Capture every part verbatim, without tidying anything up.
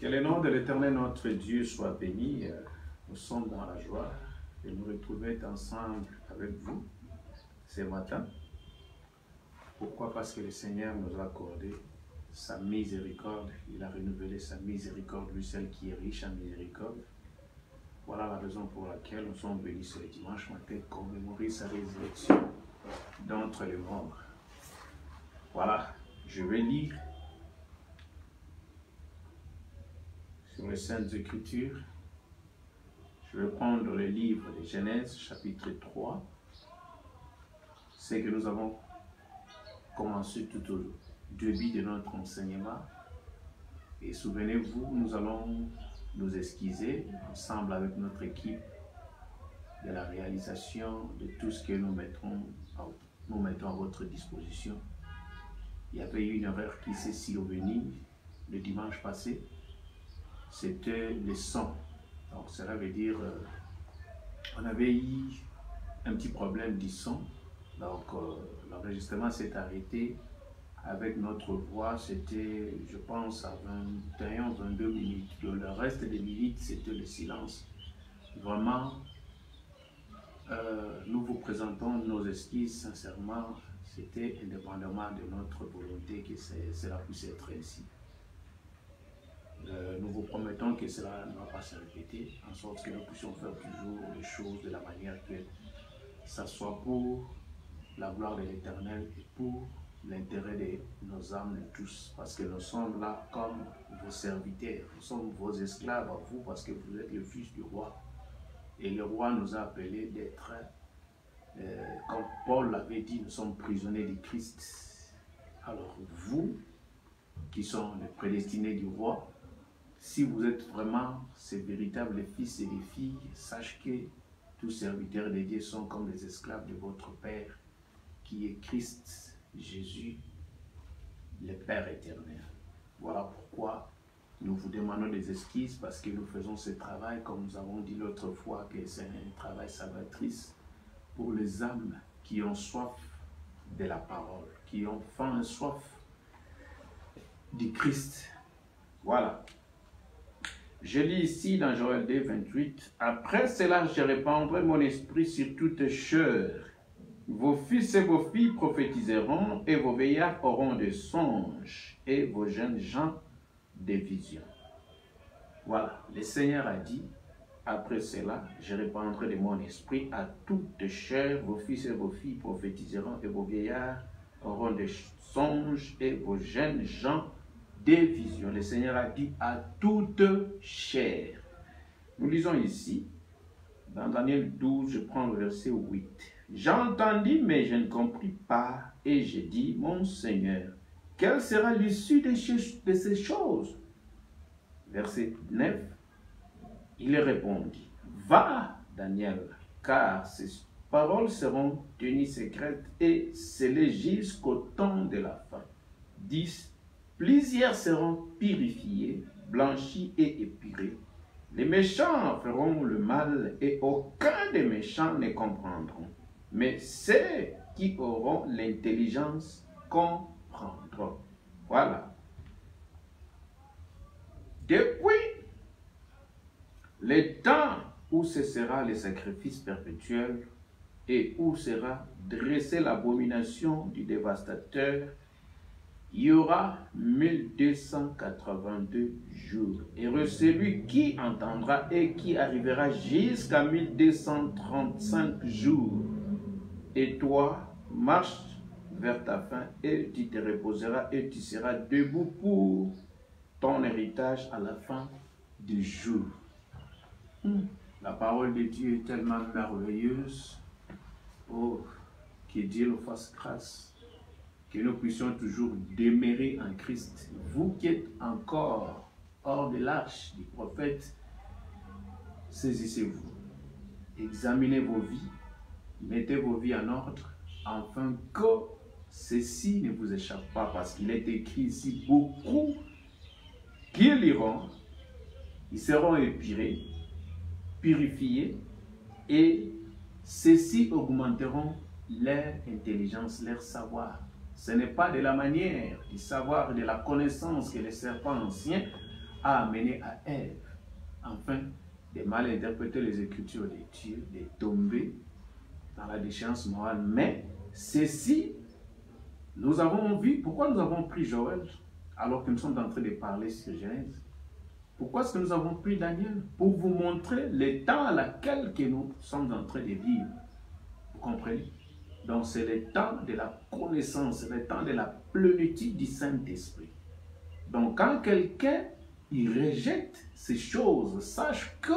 Que le nom de l'Éternel notre Dieu soit béni. Nous sommes dans la joie de nous retrouver ensemble avec vous ce matin. Pourquoi? Parce que le Seigneur nous a accordé sa miséricorde. Il a renouvelé sa miséricorde, lui seul qui est riche en miséricorde. Voilà la raison pour laquelle nous sommes venus ce dimanche matin commémorer sa résurrection d'entre les morts. Voilà, je vais lire sur les Saintes Écritures. Je vais prendre le livre de Genèse, chapitre trois. C'est que nous avons commencé tout au début de notre enseignement. Et souvenez-vous, nous allons nous excuser ensemble avec notre équipe de la réalisation de tout ce que nous mettrons, nous mettons à votre disposition. Il y avait eu une erreur qui s'est survenue le dimanche passé. C'était le son. Donc cela veut dire euh, on avait eu un petit problème du son. Donc euh, l'enregistrement s'est arrêté avec notre voix. C'était, je pense, à vingt et un vingt-deux minutes. Le reste des minutes, c'était le silence. Vraiment, euh, nous vous présentons nos excuses sincèrement. C'était indépendamment de notre volonté que cela puisse être ainsi. Euh, nous vous promettons que cela ne va pas se répéter, en sorte que nous puissions faire toujours les choses de la manière que ça soit pour la gloire de l'Éternel et pour l'intérêt de nos âmes de tous, parce que nous sommes là comme vos serviteurs, nous sommes vos esclaves à vous, parce que vous êtes le fils du roi. Et le roi nous a appelés d'être, euh, comme Paul l'avait dit, nous sommes prisonniers de Christ. Alors vous, qui sont les prédestinés du roi, si vous êtes vraiment ces véritables fils et les filles, sachez que tous serviteurs de Dieu sont comme les esclaves de votre Père, qui est Christ Jésus, le Père éternel. Voilà pourquoi nous vous demandons des excuses, parce que nous faisons ce travail, comme nous avons dit l'autre fois, que c'est un travail salvatrice pour les âmes qui ont soif de la parole, qui ont faim et soif du Christ. Voilà. Je lis ici dans Joël deux, vingt-huit. Après cela, je répandrai mon esprit sur toute chair. Vos fils et vos filles prophétiseront, et vos vieillards auront des songes, et vos jeunes gens des visions. Voilà, le Seigneur a dit, après cela, je répandrai de mon esprit à toute chair. Vos fils et vos filles prophétiseront, et vos vieillards auront des songes, et vos jeunes gens des visions. Le Seigneur a dit à toute chair. Nous lisons ici, dans Daniel douze, je prends le verset huit. J'entendis, mais je ne compris pas, et j'ai dit, mon Seigneur, quelle sera l'issue de, de ces choses? Verset neuf, il répondit, va, Daniel, car ces paroles seront tenues secrètes et scellées jusqu'au temps de la fin. dix, plusieurs seront purifiés, blanchis et épurés. Les méchants feront le mal et aucun des méchants ne comprendront. Mais ceux qui auront l'intelligence comprendront. Voilà. Depuis le temps où cessera le sacrifice perpétuel et où sera dressée l'abomination du dévastateur, il y aura mille deux cent quatre-vingt-deux jours. Heureux celui qui entendra et qui arrivera jusqu'à mille deux cent trente-cinq jours. Et toi, marche vers ta fin et tu te reposeras et tu seras debout pour ton héritage à la fin du jour. Hum. La parole de Dieu est tellement merveilleuse. Oh, que Dieu nous fasse grâce. Que nous puissions toujours demeurer en Christ. Vous qui êtes encore hors de l'arche du prophète, saisissez-vous. Examinez vos vies. Mettez vos vies en ordre, afin que ceci ne vous échappe pas, parce qu'il est écrit ici, beaucoup qui liront, ils seront épurés, purifiés, et ceux-ci augmenteront leur intelligence, leur savoir. Ce n'est pas de la manière du savoir et de la connaissance que les serpents anciens a amené à Ève, enfin, de mal interpréter les Écritures de Dieu, de tomber dans la déchéance morale. Mais ceci, nous avons vu, pourquoi nous avons pris Joël, alors que nous sommes en train de parler sur Genèse? Pourquoi est-ce que nous avons pris Daniel? Pour vous montrer le temps à laquelle que nous sommes en train de vivre. Vous comprenez? Donc c'est le temps de la connaissance, le temps de la plénitude du Saint-Esprit. Donc quand quelqu'un il rejette ces choses, sache que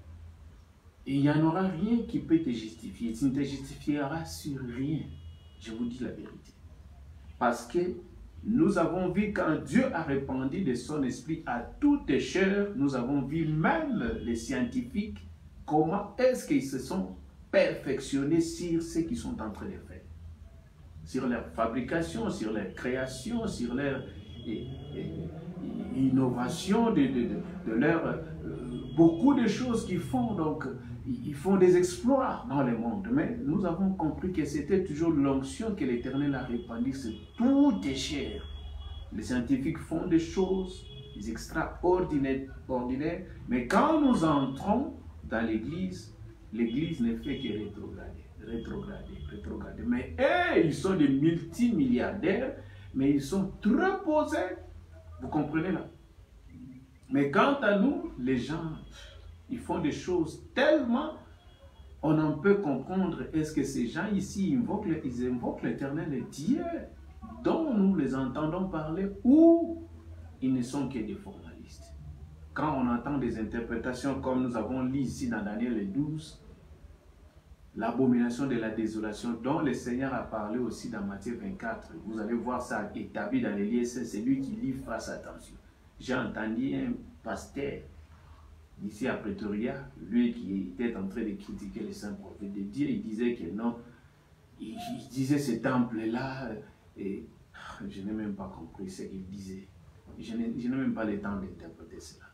il n'y en aura rien qui peut te justifier. Tu ne te justifieras sur rien. Je vous dis la vérité. Parce que nous avons vu quand Dieu a répandu de son esprit à toutes les chairs, nous avons vu même les scientifiques, comment est-ce qu'ils se sont perfectionnés sur ce qu'ils sont en train de faire. Sur leur fabrication, sur leur création, sur leur et, et, innovation, de, de, de, de leur... Euh, beaucoup de choses qu'ils font, donc ils font des exploits dans le monde. Mais nous avons compris que c'était toujours l'onction que l'Éternel a répandue sur toutes les chairs. Les scientifiques font des choses extraordinaires, ordinaires, mais quand nous entrons dans l'Église, l'Église ne fait que rétrograder, rétrograder, rétrograder. Mais eux, ils sont des multimilliardaires, mais ils sont très posés. Vous comprenez là? Mais quant à nous, les gens, ils font des choses tellement, on en peut comprendre. Est-ce que ces gens ici, ils invoquent, ils invoquent l'Éternel Dieu dont nous les entendons parler, ou ils ne sont que des formalistes? Quand on entend des interprétations comme nous avons lu ici dans Daniel douze, l'abomination de la désolation dont le Seigneur a parlé aussi dans Matthieu vingt-quatre, vous allez voir ça établi dans les liens, c'est lui qui lit, fasse attention. J'ai entendu un pasteur ici à Pretoria, lui qui était en train de critiquer les saints prophètes de Dieu, il disait que non, il, il disait ce temple-là, et je n'ai même pas compris ce qu'il disait. Je n'ai même pas le temps d'interpréter cela.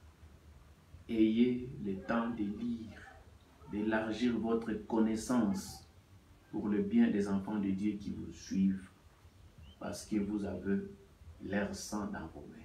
Ayez le temps de lire, d'élargir votre connaissance pour le bien des enfants de Dieu qui vous suivent, parce que vous avez leur sang dans vos mains.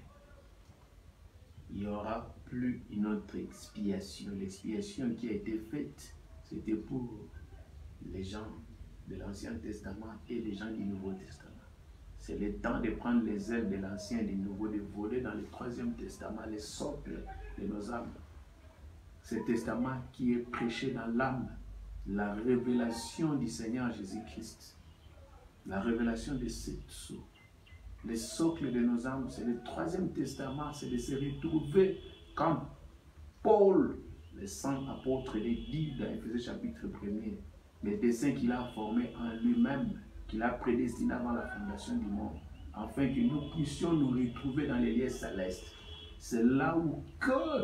Il n'y aura plus une autre expiation. L'expiation qui a été faite, c'était pour les gens de l'Ancien Testament et les gens du Nouveau Testament. C'est le temps de prendre les ailes de l'Ancien et du Nouveau, de voler dans le Troisième Testament, les socles de nos âmes. Ce testament qui est prêché dans l'âme, la révélation du Seigneur Jésus-Christ, la révélation de cette source. Les socles de nos âmes, c'est le Troisième Testament, c'est de se retrouver comme Paul, le saint apôtre, les dit dans Éphésiens chapitre premier, les desseins qu'il a formés en lui-même, qu'il a prédestinés avant la fondation du monde, afin que nous puissions nous retrouver dans les lieux célestes. C'est là où que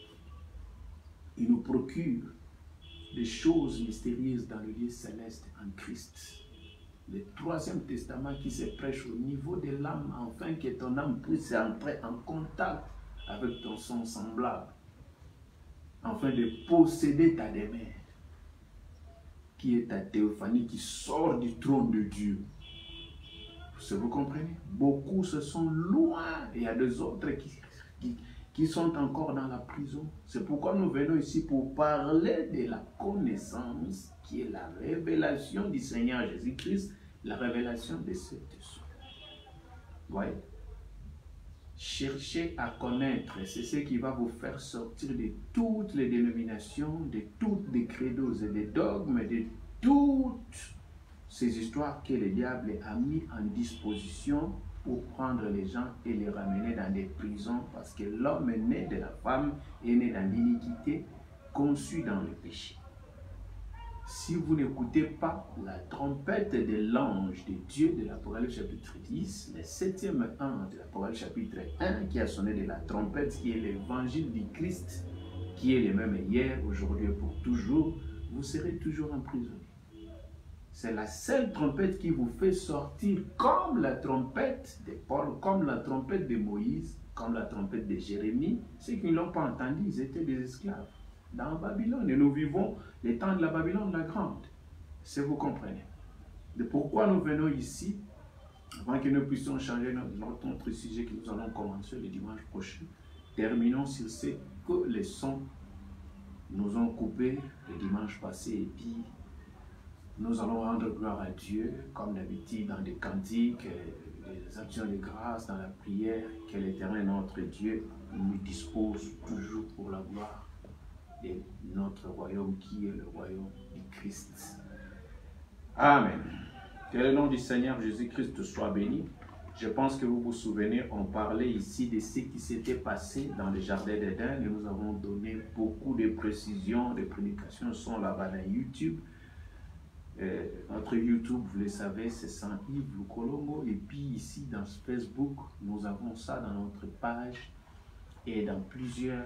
il nous procure des choses mystérieuses dans le lieu céleste en Christ. Le Troisième Testament qui se prêche au niveau de l'âme, afin que ton âme puisse entrer en contact avec ton son semblable, afin de posséder ta demeure, qui est ta théophanie, qui sort du trône de Dieu. Vous comprenez? Beaucoup se sont loin, et il y a des autres qui, qui, qui sont encore dans la prison. C'est pourquoi nous venons ici pour parler de la connaissance, qui est la révélation du Seigneur Jésus-Christ, la révélation de cette source. Voyez? Cherchez à connaître, c'est ce qui va vous faire sortir de toutes les dénominations, de toutes les credos et des dogmes, de toutes ces histoires que le diable a mis en disposition pour prendre les gens et les ramener dans des prisons, parce que l'homme est né de la femme, est né dans l'iniquité, conçu dans le péché. Si vous n'écoutez pas la trompette de l'ange de Dieu de l'Apocalypse chapitre dix, le septième ange de l'Apocalypse chapitre un qui a sonné de la trompette, qui est l'évangile du Christ, qui est le même hier, aujourd'hui et pour toujours, vous serez toujours emprisonné. C'est la seule trompette qui vous fait sortir comme la trompette de Paul, comme la trompette de Moïse, comme la trompette de Jérémie. Ceux qui ne l'ont pas entendu, ils étaient des esclaves dans Babylone. Et nous vivons les temps de la Babylone la grande. Si vous comprenez. De pourquoi nous venons ici, avant que nous puissions changer notre, notre sujet que nous allons commencer le dimanche prochain, terminons sur ce que les sons nous ont coupé le dimanche passé. Et puis, nous allons rendre gloire à Dieu, comme d'habitude, dans des cantiques, des actions de grâce, dans la prière, que l'Éternel, notre Dieu, nous dispose toujours pour la gloire de notre royaume, qui est le royaume du Christ. Amen. Que le nom du Seigneur Jésus-Christ soit béni. Je pense que vous vous souvenez, on parlait ici de ce qui s'était passé dans le jardin d'Éden et nous avons donné beaucoup de précisions. Les prédications sont là-bas dans YouTube. Euh, notre YouTube, vous le savez, c'est Saint-Yves Lukolongo. Et puis ici, dans Facebook, nous avons ça dans notre page et dans plusieurs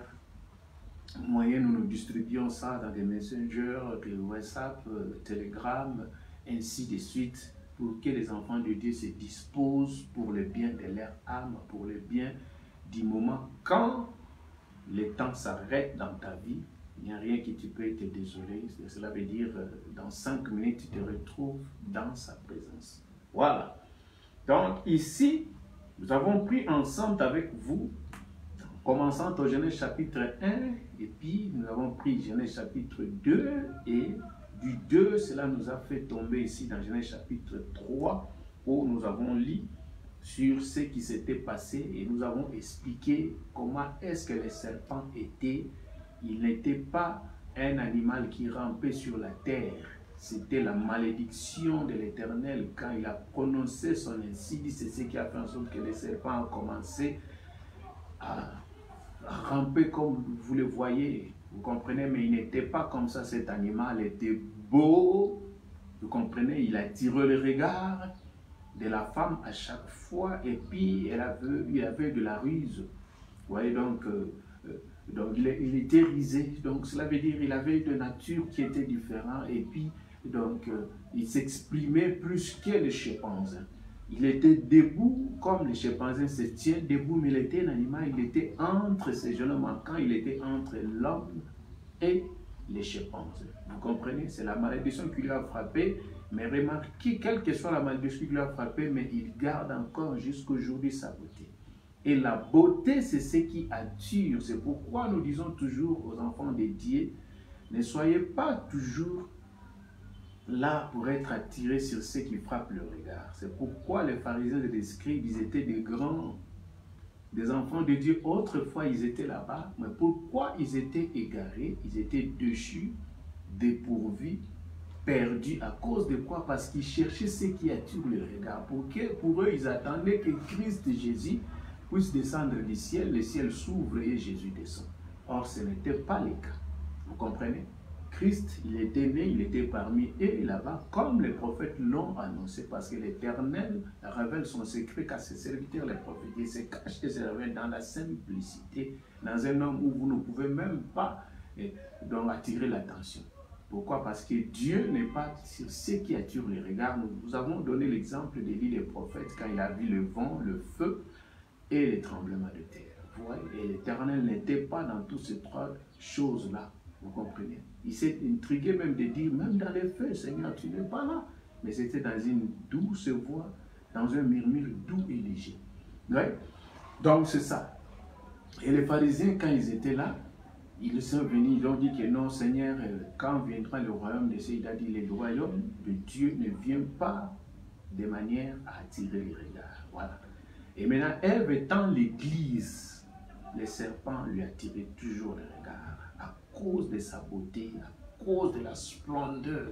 moyens. Nous nous distribuons ça dans des messengers, des WhatsApp, Telegram, ainsi de suite, pour que les enfants de Dieu se disposent pour le bien de leur âme, pour le bien du moment. Quand le temps s'arrête dans ta vie, il n'y a rien que tu peux te désoler. Cela veut dire, dans cinq minutes, tu te retrouves dans sa présence. Voilà. Donc ici, nous avons pris ensemble avec vous, commençant au Genèse chapitre un, et puis nous avons pris Genèse chapitre deux, et du deux, cela nous a fait tomber ici dans Genèse chapitre trois, où nous avons lu sur ce qui s'était passé et nous avons expliqué comment est-ce que les serpents étaient. Il n'était pas un animal qui rampait sur la terre. C'était la malédiction de l'Éternel quand il a prononcé son insidie. C'est ce qui a fait en sorte que les serpents ont commencé à ramper comme vous le voyez. Vous comprenez, mais il n'était pas comme ça, cet animal était beau. Vous comprenez, il attirait le regard de la femme à chaque fois et puis elle avait, il avait de la ruse. Vous voyez, donc, euh, donc il, il était risé. Donc cela veut dire qu'il avait de nature qui était différente et puis donc euh, il s'exprimait plus que les chimpanzés. Il était debout comme les chimpanzés se tiennent debout, mais il était un animal, il était entre ces jeunes manquants, il était entre l'homme et les chimpanzés. Vous comprenez? C'est la malédiction qui lui a frappé, mais remarquez, quelle que soit la malédiction qui lui a frappé, mais il garde encore jusqu'aujourd'hui sa beauté. Et la beauté, c'est ce qui attire. C'est pourquoi nous disons toujours aux enfants de Dieu, ne soyez pas toujours là pour être attirés sur ce qui frappe le regard. C'est pourquoi les pharisiens et les scribes, ils étaient des grands, des enfants de Dieu. Autrefois, ils étaient là-bas, mais pourquoi ils étaient égarés? Ils étaient déchus, dépourvus, perdus. À cause de quoi? Parce qu'ils cherchaient ce qui attire le regard. Pour, que, pour eux, ils attendaient que Christ Jésus puisse descendre du ciel, le ciel s'ouvre et Jésus descend. Or, ce n'était pas le cas. Vous comprenez? Christ, il était né, il était parmi eux là-bas, comme les prophètes l'ont annoncé, parce que l'Éternel révèle son secret qu'à ses serviteurs, les prophètes. Il se cache et se révèle dans la simplicité, dans un homme où vous ne pouvez même pas eh, donc, attirer l'attention. Pourquoi? Parce que Dieu n'est pas sur ce qui attire les regards. Nous, nous avons donné l'exemple d'Élie les prophètes quand il a vu le vent, le feu et les tremblements de terre. Vous voyez? Et l'Éternel n'était pas dans toutes ces trois choses-là. Vous comprenez? Il s'est intrigué même de dire, même dans les feux, Seigneur, tu n'es pas là. Mais c'était dans une douce voix, dans un murmure doux et léger. Ouais? Donc c'est ça. Et les pharisiens, quand ils étaient là, ils sont venus, ils ont dit que non, Seigneur, quand viendra le royaume de Dieu, il a dit, le royaume de Dieu ne vient pas de manière à attirer les regards. Voilà. Et maintenant, Ève étant l'église, les serpents lui attiraient toujours les regards. À cause de sa beauté, à cause de la splendeur,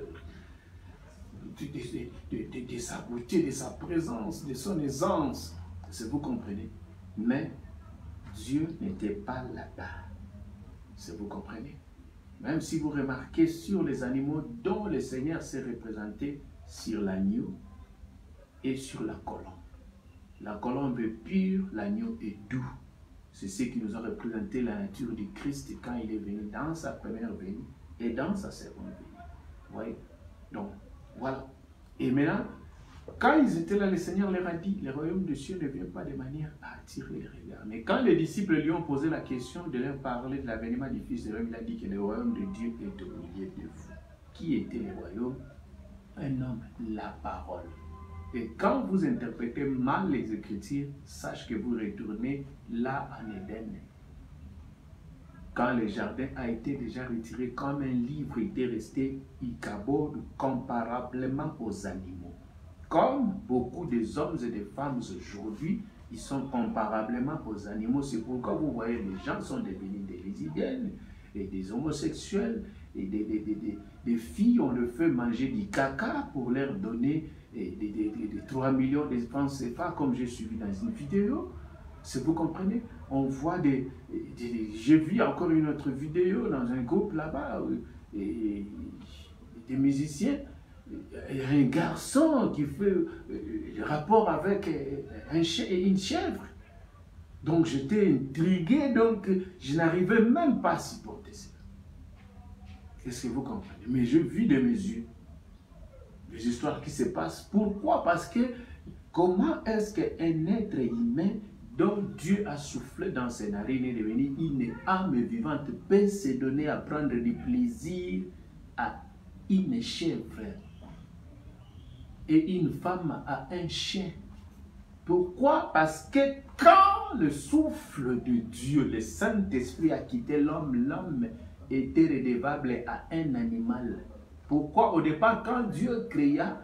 de, de, de, de, de sa beauté, de sa présence, de son aisance. Si vous comprenez. Mais Dieu n'était pas là-bas. Si vous comprenez. Même si vous remarquez sur les animaux dont le Seigneur s'est représenté sur l'agneau et sur la colombe. La colombe est pure, l'agneau est doux. C'est ce qui nous a représenté la nature du Christ quand il est venu dans sa première venue et dans sa seconde venue. Vous voyez? Donc, voilà. Et maintenant, quand ils étaient là, le Seigneur leur a dit, le royaume de Dieu ne vient pas de manière à attirer les regards. Mais quand les disciples lui ont posé la question de leur parler de l'avènement du Fils de l'homme, il a dit que le royaume de Dieu est au milieu de vous. Qui était le royaume? Un homme, la parole. Et quand vous interprétez mal les Écritures, sache que vous retournez là en Éden. quand le jardin a été déjà retiré, comme un livre était resté Ichabod comparablement aux animaux. Comme beaucoup des hommes et des femmes aujourd'hui, ils sont comparablement aux animaux. C'est pourquoi vous voyez, les gens sont devenus des lesbiennes et des homosexuels et des, des, des, des, des filles, on leur fait manger du caca pour leur donner des, des, des, des trois millions de francs C F A, comme j'ai suivi dans une vidéo. Vous comprenez? On voit des... des j'ai vu encore une autre vidéo dans un groupe là-bas, et des musiciens, un garçon qui fait rapport avec un, une chèvre. Donc j'étais intrigué, donc je n'arrivais même pas à supporter ça. Est-ce que vous comprenez? Mais je vis de mes yeux les histoires qui se passent. Pourquoi? Parce que comment est-ce qu'un être humain dont Dieu a soufflé dans ses narines et devenu une âme vivante peut se donner à prendre du plaisir à une chèvre et une femme à un chien? Pourquoi? Parce que quand le souffle de Dieu, le Saint-Esprit a quitté l'homme, l'homme était redevable à un animal. Pourquoi? Au départ, quand Dieu créa,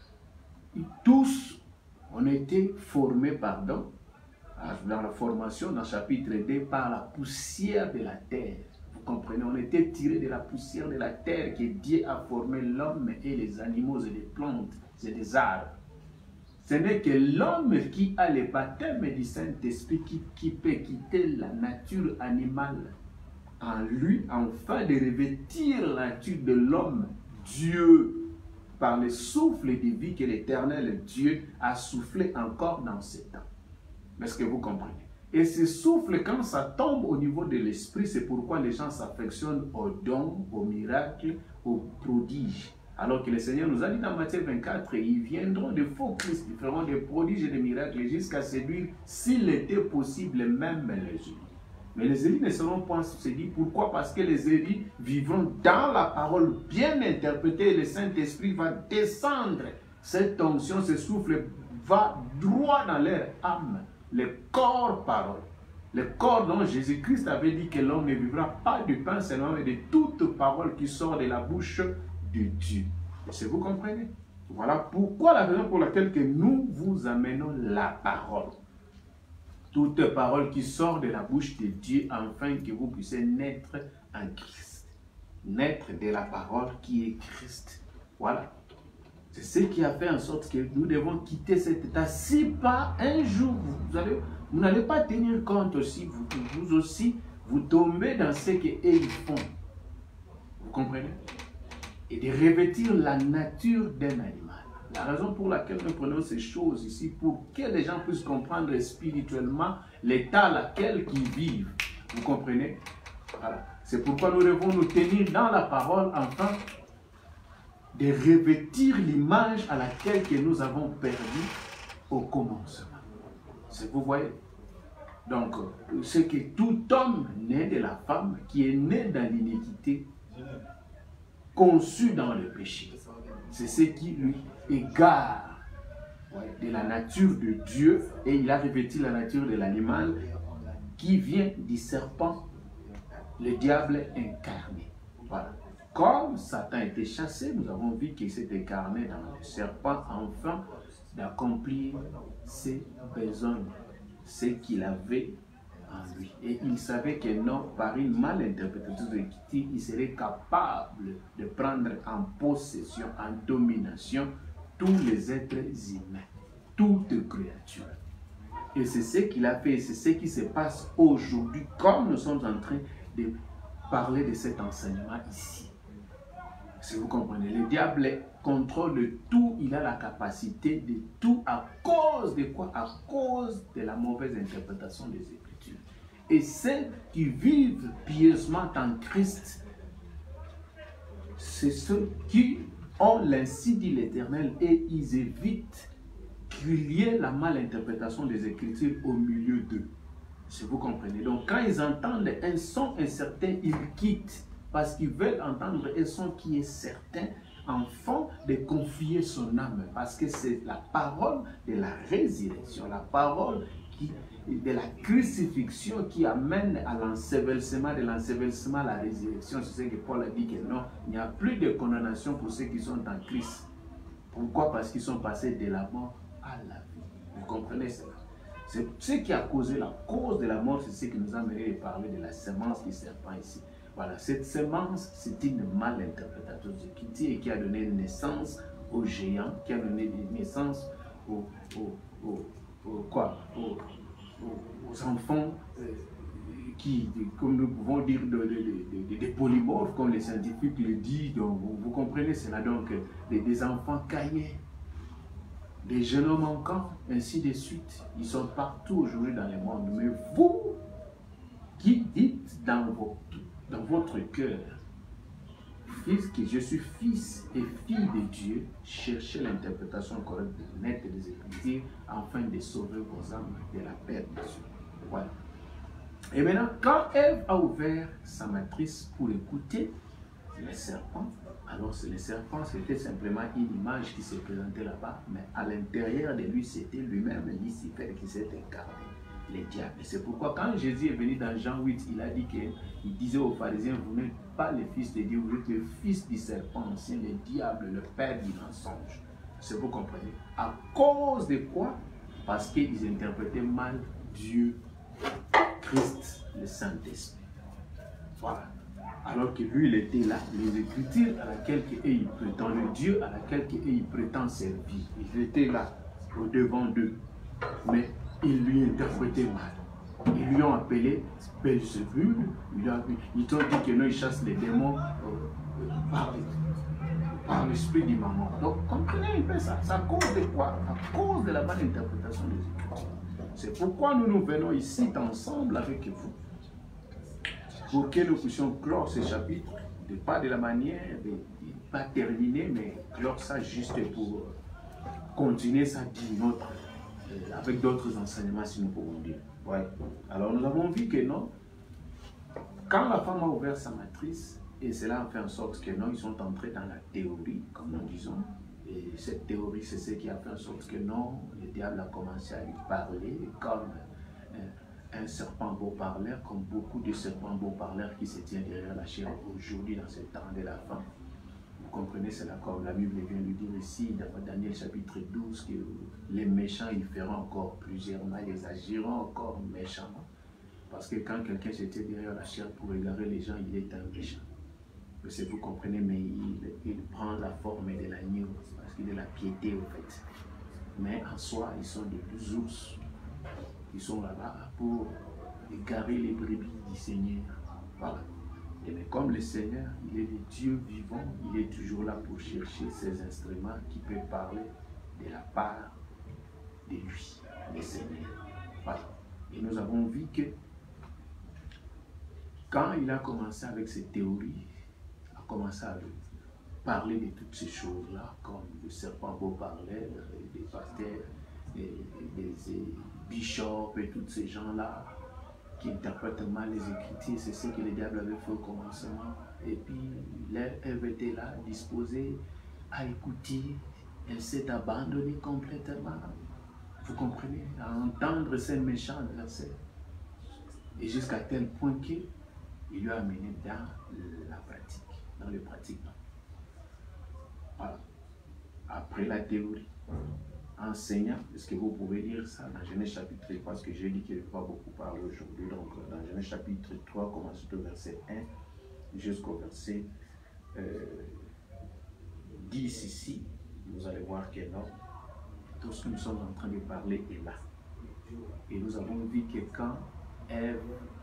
tous, on était formés, pardon, dans la formation, dans le chapitre deux, par la poussière de la terre. Vous comprenez? On était tirés de la poussière de la terre que Dieu a formé l'homme et les animaux et les plantes et les arbres. Ce n'est que l'homme qui a le baptême du Saint-Esprit qui, qui peut quitter la nature animale en lui, afin de revêtir la nature de l'homme, Dieu, par le souffle de vie que l'Éternel Dieu a soufflé encore dans ce temps. Est-ce que vous comprenez? Et ce souffle, quand ça tombe au niveau de l'esprit, c'est pourquoi les gens s'affectionnent aux dons, aux miracles, aux prodiges. Alors que le Seigneur nous a dit dans Matthieu vingt-quatre, ils viendront de faux Christ, ils feront des prodiges et des miracles jusqu'à séduire, s'il était possible, même les élus. Mais les élus ne seront pas séduits. Pourquoi? Parce que les élus vivront dans la parole bien interprétée et le Saint-Esprit va descendre. Cette onction, ce souffle va droit dans leur âme. Le corps parole. Le corps dont Jésus-Christ avait dit que l'homme ne vivra pas du pain seulement, mais de toute parole qui sort de la bouche de Dieu. Est-ce que vous comprenez? Voilà pourquoi la raison pour laquelle que nous vous amenons la parole. Toute parole qui sort de la bouche de Dieu, afin que vous puissiez naître en Christ. Naître de la parole qui est Christ. Voilà. C'est ce qui a fait en sorte que nous devons quitter cet état. Si pas un jour, vous allez, vous n'allez pas tenir compte aussi, vous, vous aussi, vous tombez dans ce qu'ils font. Vous comprenez? Et de revêtir la nature d'un animal. La raison pour laquelle nous prenons ces choses ici, pour que les gens puissent comprendre spirituellement l'état dans lequel ils vivent. Vous comprenez? Voilà. C'est pourquoi nous devons nous tenir dans la parole afin de revêtir l'image à laquelle que nous avons perdu au commencement. C'est, vous voyez? Donc, c'est que tout homme né de la femme, qui est né dans l'iniquité, conçu dans le péché, c'est ce qui lui égare de la nature de Dieu, et il a revêtu la nature de l'animal qui vient du serpent, le diable incarné. Voilà. Comme Satan était chassé, nous avons vu qu'il s'est incarné dans le serpent afin d'accomplir ses besoins, ce qu'il avait en lui. Et il savait que non, par une male interprétation de l'écriture, il serait capable de prendre en possession, en domination, tous les êtres humains, toutes créatures. Et c'est ce qu'il a fait, c'est ce qui se passe aujourd'hui, comme nous sommes en train de parler de cet enseignement ici. Si vous comprenez, le diable contrôle tout, il a la capacité de tout à cause de quoi? À cause de la mauvaise interprétation des Écritures. Et ceux qui vivent pieusement en Christ, c'est ceux qui ont l'ainsi dit l'Éternel et ils évitent qu'il y ait la malinterprétation des Écritures au milieu d'eux. Si vous comprenez. Donc quand ils entendent un son incertain, ils quittent. Parce qu'ils veulent entendre un son qui est certain, afin de confier son âme. Parce que c'est la parole de la résurrection, la parole qui, de la crucifixion qui amène à l'ensevelissement, de l'ensevelissement à la résurrection. C'est ce que Paul a dit que non, il n'y a plus de condamnation pour ceux qui sont en Christ. Pourquoi? Parce qu'ils sont passés de la mort à la vie. Vous comprenez cela? C'est ce qui a causé la cause de la mort, c'est ce qui nous a amené à parler de la semence du serpent ici. Voilà, cette semence, c'est une malinterprétation de Kitty et qui a donné naissance aux géants, qui a donné naissance aux, aux, aux, aux, quoi, aux, aux, aux enfants euh, qui, comme nous pouvons dire, de, de, de, de, des polymorphes, comme les scientifiques le disent. Donc, vous, vous comprenez cela, donc des, des enfants caillés, des jeunes hommes manquants, ainsi de suite. Ils sont partout aujourd'hui dans le monde. Mais vous, qui dites dans votre, dans votre cœur, fils, que je suis fils et fille de Dieu, cherchez l'interprétation correcte nette des Écritures afin de sauver vos âmes de la perte de Dieu. Voilà. Et maintenant, quand Ève a ouvert sa matrice pour écouter le serpent, alors le serpent, c'était simplement une image qui se présentait là-bas, mais à l'intérieur de lui, c'était lui-même Lucifer qui s'est incarné, le diable. C'est pourquoi quand Jésus est venu dans Jean huit, il a dit qu'il disait aux pharisiens, vous n'êtes pas le fils de Dieu, vous êtes le fils du serpent, c'est le diable, le père du mensonge. C'est vous comprenez? À cause de quoi? Parce qu'ils interprétaient mal Dieu, Christ, le Saint-Esprit. Voilà. Alors que lui, il était là, les Écritures à laquelle il prétend, le Dieu à laquelle il prétend servir. Il était là, au devant d'eux. Mais ils lui interprétaient mal. Ils lui ont appelé Belzébul. Ils ont dit que non, il chasse les démons euh, par, par l'esprit du maman. Donc, comprenez un peu ça. C'est à cause de quoi? À cause de la bonne interprétation des Écritures. C'est pourquoi nous nous venons ici ensemble avec vous, pour que nous puissions clore ce chapitre, de pas de la manière, de, de pas terminer, mais clore ça juste pour continuer ça d'une autre, euh, avec d'autres enseignements, si nous pouvons dire. Ouais. Alors nous avons vu que non, quand la femme a ouvert sa matrice, et cela a fait en sorte que non, ils sont entrés dans la théorie, comme nous disons, et cette théorie, c'est ce qui a fait en sorte que non, le diable a commencé à lui parler comme euh, un serpent beau-parleur, comme beaucoup de serpents beau-parleurs qui se tiennent derrière la chair aujourd'hui dans ce temps de la fin. Vous comprenez, c'est là comme la Bible vient lui dire ici, dans Daniel chapitre douze, que les méchants, ils feront encore plusieurs mal, ils agiront encore méchamment. Parce que quand quelqu'un se tient derrière la chair pour regarder les gens, il est un méchant. C'est vous comprenez, mais il, il prend la forme de l'agneau, parce qu'il est la piété au fait. Mais en soi, ils sont des ours. Ils sont là-bas pour égarer les brebis du Seigneur. Voilà. Et mais comme le Seigneur, il est le Dieu vivant, il est toujours là pour chercher ces instruments qui peuvent parler de la part de lui, le Seigneur. Voilà. Et nous avons vu que quand il a commencé avec cette théorie, il a commencé à parler de toutes ces choses-là, comme le serpent beau parlait, des pasteurs, des, des, des bishops et tous ces gens-là qui interprètent mal les Écritures. C'est ce que le diable avait fait au commencement. Et puis, elle était là, disposée à écouter. Elle s'est abandonnée complètement. Vous comprenez? À entendre ces méchants versets. Et jusqu'à tel point qu'il lui a amené dans la pratique, dans le pratiquement. Voilà. Après la théorie, enseignant, est-ce que vous pouvez lire ça dans Genèse chapitre trois, parce que j'ai dit qu'il ne faut pas beaucoup parler aujourd'hui. Donc, dans Genèse chapitre trois, commencez au verset un jusqu'au verset euh, dix ici. Vous allez voir que non, tout ce que nous sommes en train de parler est là. Et nous avons vu que quand Ève,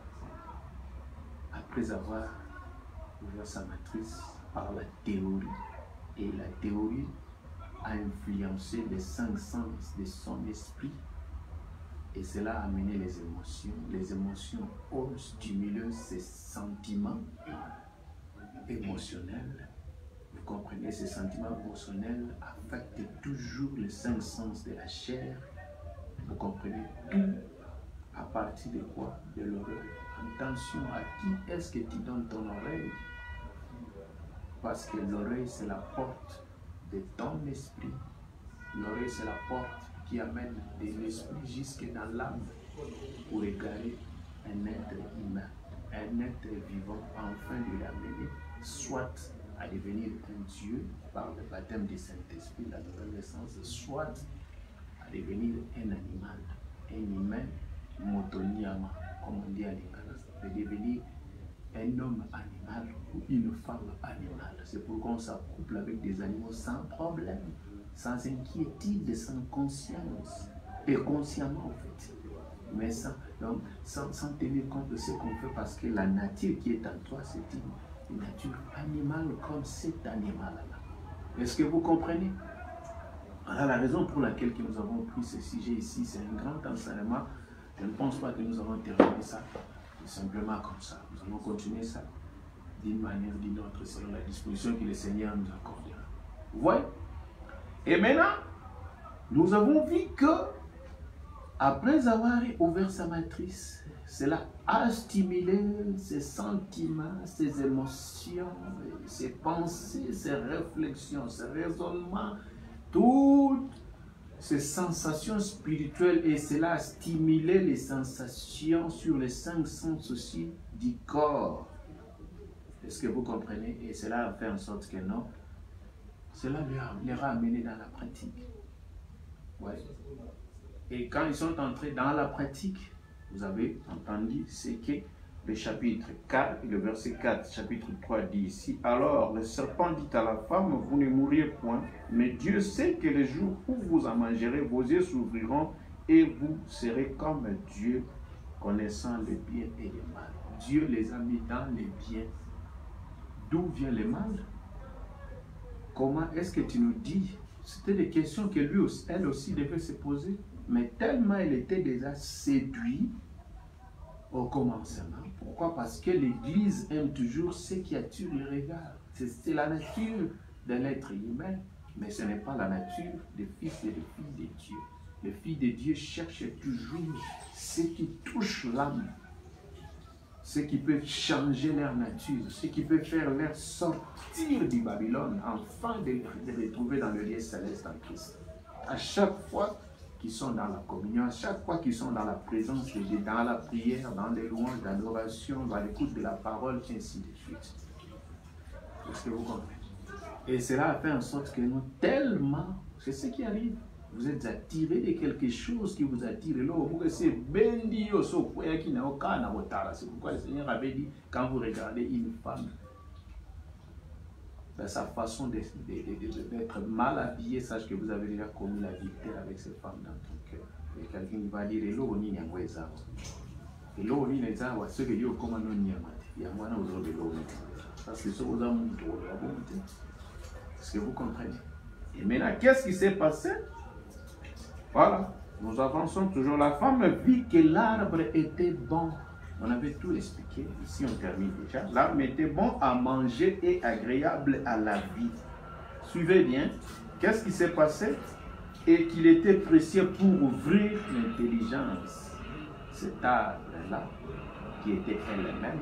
après avoir ouvert sa matrice par la théorie, et la théorie a influencé les cinq sens de son esprit, et cela a amené les émotions. Les émotions ont stimulé ses sentiments émotionnels. Vous comprenez, ces sentiments émotionnels affectent toujours les cinq sens de la chair. Vous comprenez, tout à partir de quoi? De l'oreille. Attention, à qui est-ce que tu donnes ton oreille? Parce que l'oreille, c'est la porte de ton esprit. L'oreille, c'est la porte qui amène de l'esprit jusque dans l'âme. pour égarer un être humain, un être vivant, afin de l'amener soit à devenir un Dieu par le baptême du Saint-Esprit, la nouvelle naissance, soit à devenir un animal, un humain, motoniama, comme on dit à l'Ingala, de devenir un homme animal ou une femme animale. C'est pourquoi on s'accouple avec des animaux sans problème, sans inquiétude, sans conscience, et consciemment en fait. Mais sans, donc, sans, sans tenir compte de ce qu'on fait, parce que la nature qui est en toi, c'est une, une nature animale comme cet animal-là. Est-ce que vous comprenez? Voilà la raison pour laquelle que nous avons pris ce sujet ici. C'est un grand enseignement. Je ne pense pas que nous avons terminé ça simplement comme ça. Nous allons continuer ça d'une manière ou d'une autre selon la disposition que le Seigneur nous accordera. Vous voyez? Et maintenant, nous avons vu que après avoir ouvert sa matrice, cela a stimulé ses sentiments, ses émotions, ses pensées, ses réflexions, ses raisonnements, toutes ces sensations spirituelles, et cela a stimulé les sensations sur les cinq sens aussi du corps. Est-ce que vous comprenez? Et cela a fait en sorte que non, cela les a amenés dans la pratique. Ouais. Et quand ils sont entrés dans la pratique, vous avez entendu ce que le chapitre quatre, le verset quatre, chapitre trois dit ici. Alors le serpent dit à la femme, vous ne mourrez point, mais Dieu sait que le jour où vous en mangerez, vos yeux s'ouvriront et vous serez comme Dieu, connaissant le bien et le mal. Dieu les a mis dans les biens. D'où vient le mal? Comment est-ce que tu nous dis? C'était des questions que lui aussi, elle aussi devait se poser. Mais tellement elle était déjà séduite au commencement. Pourquoi? Parce que l'Église aime toujours ce qui attire le regard. C'est la nature de l'être humain, mais ce n'est pas la nature des fils et des filles de Dieu. Les filles de Dieu cherchent toujours ce qui touche l'âme, ce qui peut changer leur nature, ce qui peut faire leur sortir du Babylone, afin de les retrouver dans le lieu céleste en Christ. À chaque fois qui sont dans la communion, à chaque fois qu'ils sont dans la présence de Dieu, dans la prière, dans les louanges, l'adoration, dans l'écoute de la parole, et ainsi de suite. Est-ce que vous comprenez? Et cela a fait en sorte que nous, tellement, c'est ce qui arrive, vous êtes attirés de quelque chose qui vous attire. C'est pourquoi le Seigneur avait dit, quand vous regardez une femme, dans sa façon d'être mal habillée, sache que vous avez déjà commis la victoire avec cette femme dans ton cœur. Et quelqu'un va dire, Elo oni nyangweza. Elo oni neza wa ce que Dieu commande non nyamate. Il y a moins aujourd'hui Elo oni. Parce que ce aux hommes de la bonté. Est-ce que vous comprenez? Et maintenant, qu'est-ce qui s'est passé? Voilà, nous avançons toujours. La femme vit que l'arbre était bon. On avait tout expliqué, ici on termine déjà. L'arbre était bon à manger et agréable à la vie. Suivez bien, qu'est-ce qui s'est passé? Et qu'il était précieux pour ouvrir l'intelligence. Cet arbre-là, qui était elle-même,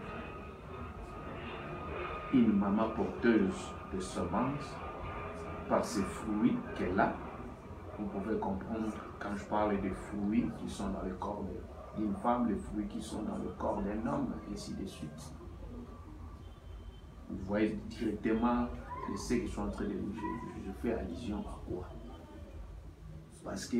une maman porteuse de semences, par ses fruits qu'elle a. Vous pouvez comprendre quand je parle des fruits qui sont dans le corps d'une femme, les fruits qui sont dans le corps d'un homme, et ainsi de suite. Vous voyez directement ce que je suis en train de dire. Je, je fais allusion à quoi? Parce que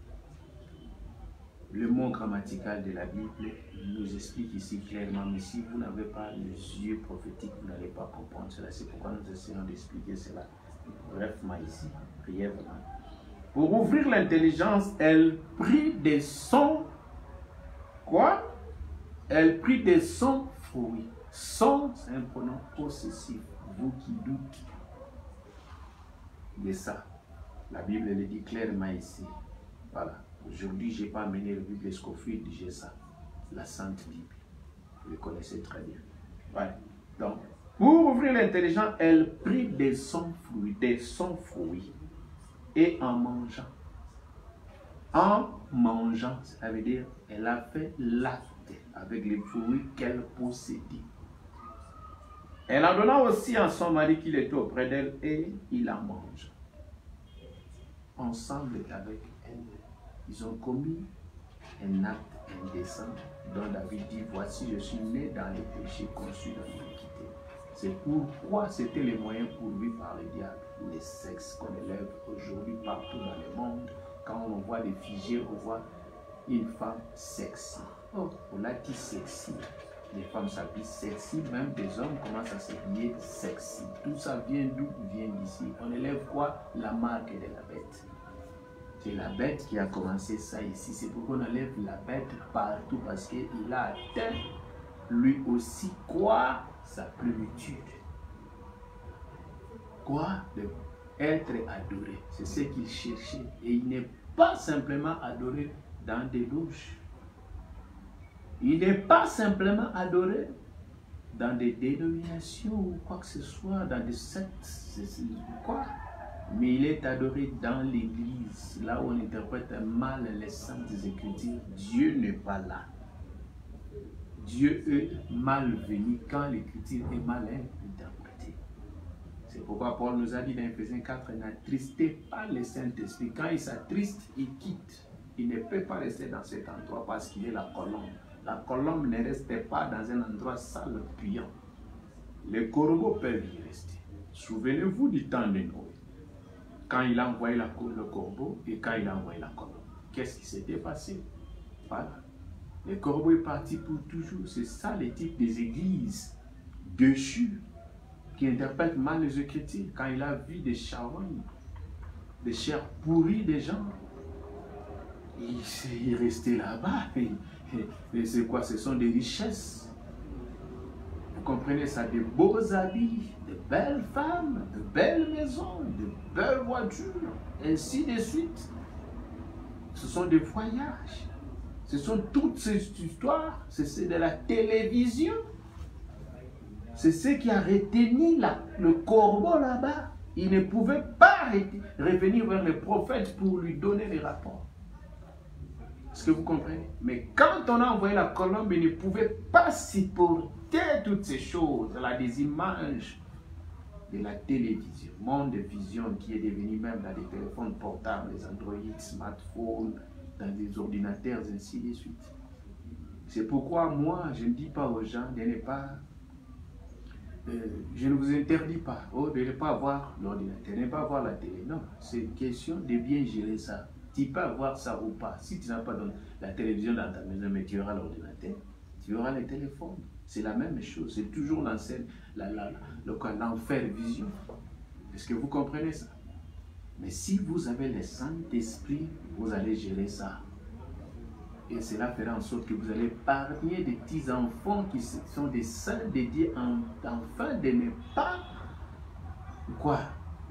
le mot grammatical de la Bible nous explique ici clairement, mais si vous n'avez pas les yeux prophétiques, vous n'allez pas comprendre cela. C'est pourquoi nous essayons d'expliquer cela brefement ici, brièvement. Pour ouvrir l'intelligence, elle prit des sons. Quoi? Elle prit des sons fruits. Son, c'est un pronom possessif. Vous qui doutez de ça, la Bible le dit clairement ici. Voilà. Aujourd'hui, je n'ai pas amené le Bible Scofield, j'ai ça. La Sainte Bible. Vous le connaissez très bien. Ouais. Donc, pour ouvrir l'intelligence, elle prit des sons fruits, des sons fruits. Et en mangeant. En mangeant, ça veut dire, elle a fait l'acte avec les fruits qu'elle possédait. Elle en donna aussi à son mari qu'il était auprès d'elle et il en mange. Ensemble avec elle, ils ont commis un acte indécent dont David dit, voici je suis né dans les péchés, conçu dans l'iniquité. C'est pourquoi c'était les moyens pour lui par le diable. Les sexes qu'on élève aujourd'hui partout dans le monde, quand on voit des figés, on voit une femme sexy. Oh, on a dit sexy. Les femmes s'habillent sexy, même des hommes commencent à s'habiller sexy. Tout ça vient d'où? Vient d'ici. On élève quoi? La marque de la bête. C'est la bête qui a commencé ça ici. C'est pourquoi on enlève la bête partout, parce qu'il a atteint lui aussi quoi? Sa plénitude. Quoi? De être adoré. C'est ce qu'il cherchait. Et il n'est pas simplement adoré dans des louches. Il n'est pas simplement adoré dans des dénominations ou quoi que ce soit, dans des sectes, quoi. Mais il est adoré dans l'église, là où on interprète mal les saintes écritures. Dieu n'est pas là. Dieu est malvenu quand l'écriture est mal interprétée. C'est pourquoi Paul nous a dit dans Ephésiens quatre, n'attristez pas le Saint-Esprit. Quand il s'attriste, il quitte. Il ne peut pas rester dans cet endroit parce qu'il est la colombe. La colombe ne restait pas dans un endroit sale, puant. Les corbeaux peuvent y rester. Souvenez-vous du temps de Noé. Quand il a envoyé la, le corbeau et quand il a envoyé la colombe. Qu'est-ce qui s'était passé? Voilà. Le corbeau est parti pour toujours. C'est ça le type des églises déchues qui interprètent mal les Écritures. Quand il a vu des charognes, des chairs pourries des gens, il est resté là-bas. Et c'est quoi? Ce sont des richesses. Vous comprenez ça? De beaux habits, de belles femmes, de belles maisons, de belles voitures, ainsi de suite. Ce sont des voyages. Ce sont toutes ces histoires. C'est de la télévision. C'est ce qui a retenu la, le corbeau là-bas. Il ne pouvait pas revenir vers le prophète pour lui donner les rapports. Est-ce que vous comprenez? Mais quand on a envoyé la colombe, il ne pouvait pas supporter toutes ces choses, là, des images de la télévision, monde de vision qui est devenu même dans les téléphones portables, les Android, smartphones, dans des ordinateurs, ainsi de suite. C'est pourquoi moi, je ne dis pas aux gens de ne pas, euh, je ne vous interdis pas oh, de ne pas avoir l'ordinateur, de ne pas avoir la télé. Non, c'est une question de bien gérer ça. Tu peux avoir ça ou pas. Si tu n'as pas la télévision dans ta maison, mais tu auras l'ordinateur, tu auras le téléphone. C'est la même chose. C'est toujours l'enfer la, la, la, vision. Est-ce que vous comprenez ça? Mais si vous avez le Saint-Esprit, vous allez gérer ça. Et cela fera en sorte que vous allez épargner des petits enfants qui sont des saints dédiés en, afin de ne pas quoi,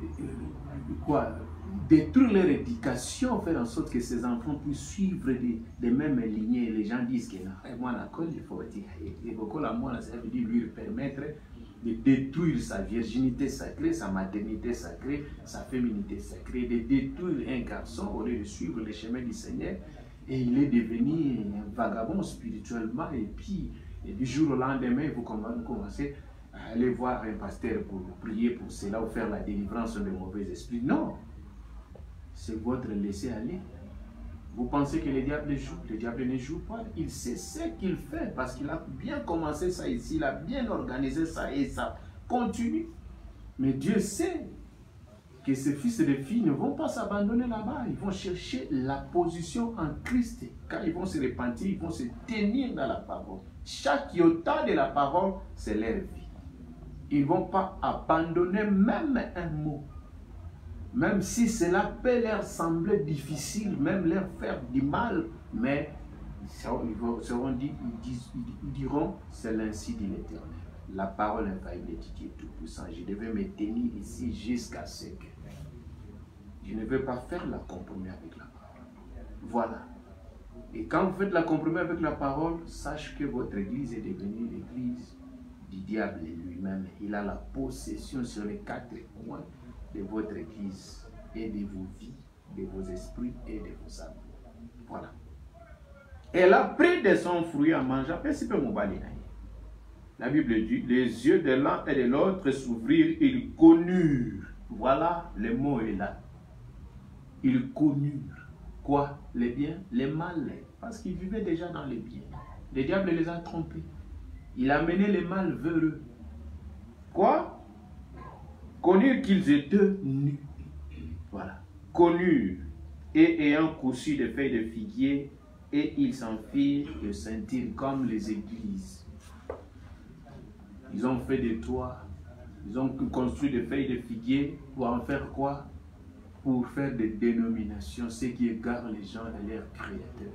quoi détruire leur éducation, faire en sorte que ces enfants puissent suivre des, des mêmes lignées. Les gens disent que non, moi, il faut dire, et beaucoup la moi, ça veut dire lui permettre de détruire sa virginité sacrée, sa maternité sacrée, sa féminité sacrée, de détruire un garçon au lieu de suivre les chemins du Seigneur. Et il est devenu un vagabond spirituellement. Et puis, et du jour au lendemain, vous commencez à aller voir un pasteur pour prier pour cela ou faire la délivrance de mauvais esprits. Non, c'est votre laisser-aller. Vous pensez que le diable joue? Le diable ne joue pas. Il sait ce qu'il fait parce qu'il a bien commencé ça ici, il a bien organisé ça et ça continue. Mais Dieu sait que ces fils et filles ne vont pas s'abandonner là-bas. Ils vont chercher la position en Christ. Quand ils vont se repentir, ils vont se tenir dans la parole. Chaque iota de la parole, c'est leur vie. Ils ne vont pas abandonner même un mot. Même si cela peut leur sembler difficile, même leur faire du mal, mais ils, seront dit, ils, disent, ils diront, c'est l'ainsi dit l'Éternel. La parole infaillible de Dieu Tout-Puissant. Je devais me tenir ici jusqu'à ce que je ne veux pas faire la compromis avec la parole. Voilà. Et quand vous faites la compromis avec la parole, sache que votre église est devenue l'église du diable lui-même. Il a la possession sur les quatre coins de votre église et de vos vies, de vos esprits et de vos âmes. Voilà. Elle a pris de son fruit en mangeant. La Bible dit, les yeux de l'un et de l'autre s'ouvrirent, ils connurent. Voilà, le mot est là. Ils connurent. Quoi? Les biens, les mal. parce qu'ils vivaient déjà dans les biens. Le diable les a trompés. Il a mené le mal vers eux. Quoi? Connurent qu'ils étaient nus. Voilà. Connurent et ayant cousu des feuilles de figuier, et ils s'en firent de ceinture comme les églises. Ils ont fait des toits, ils ont construit des feuilles de figuier pour en faire quoi? Pour faire des dénominations, ce qui égare les gens de leur créateur.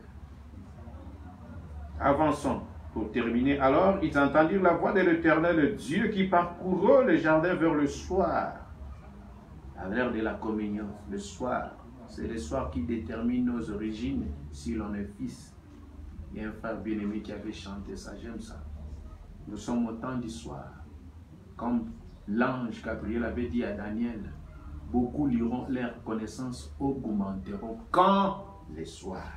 Avançons. Pour terminer, alors ils entendirent la voix de l'Éternel Dieu qui parcourait le jardin vers le soir, à l'heure de la communion. Le soir, c'est le soir qui détermine nos origines, si l'on est fils. Il y a un frère bien-aimé qui avait chanté ça, j'aime ça. Nous sommes au temps du soir. Comme l'ange Gabriel avait dit à Daniel, beaucoup liront leur connaissance, augmenteront quand le soir.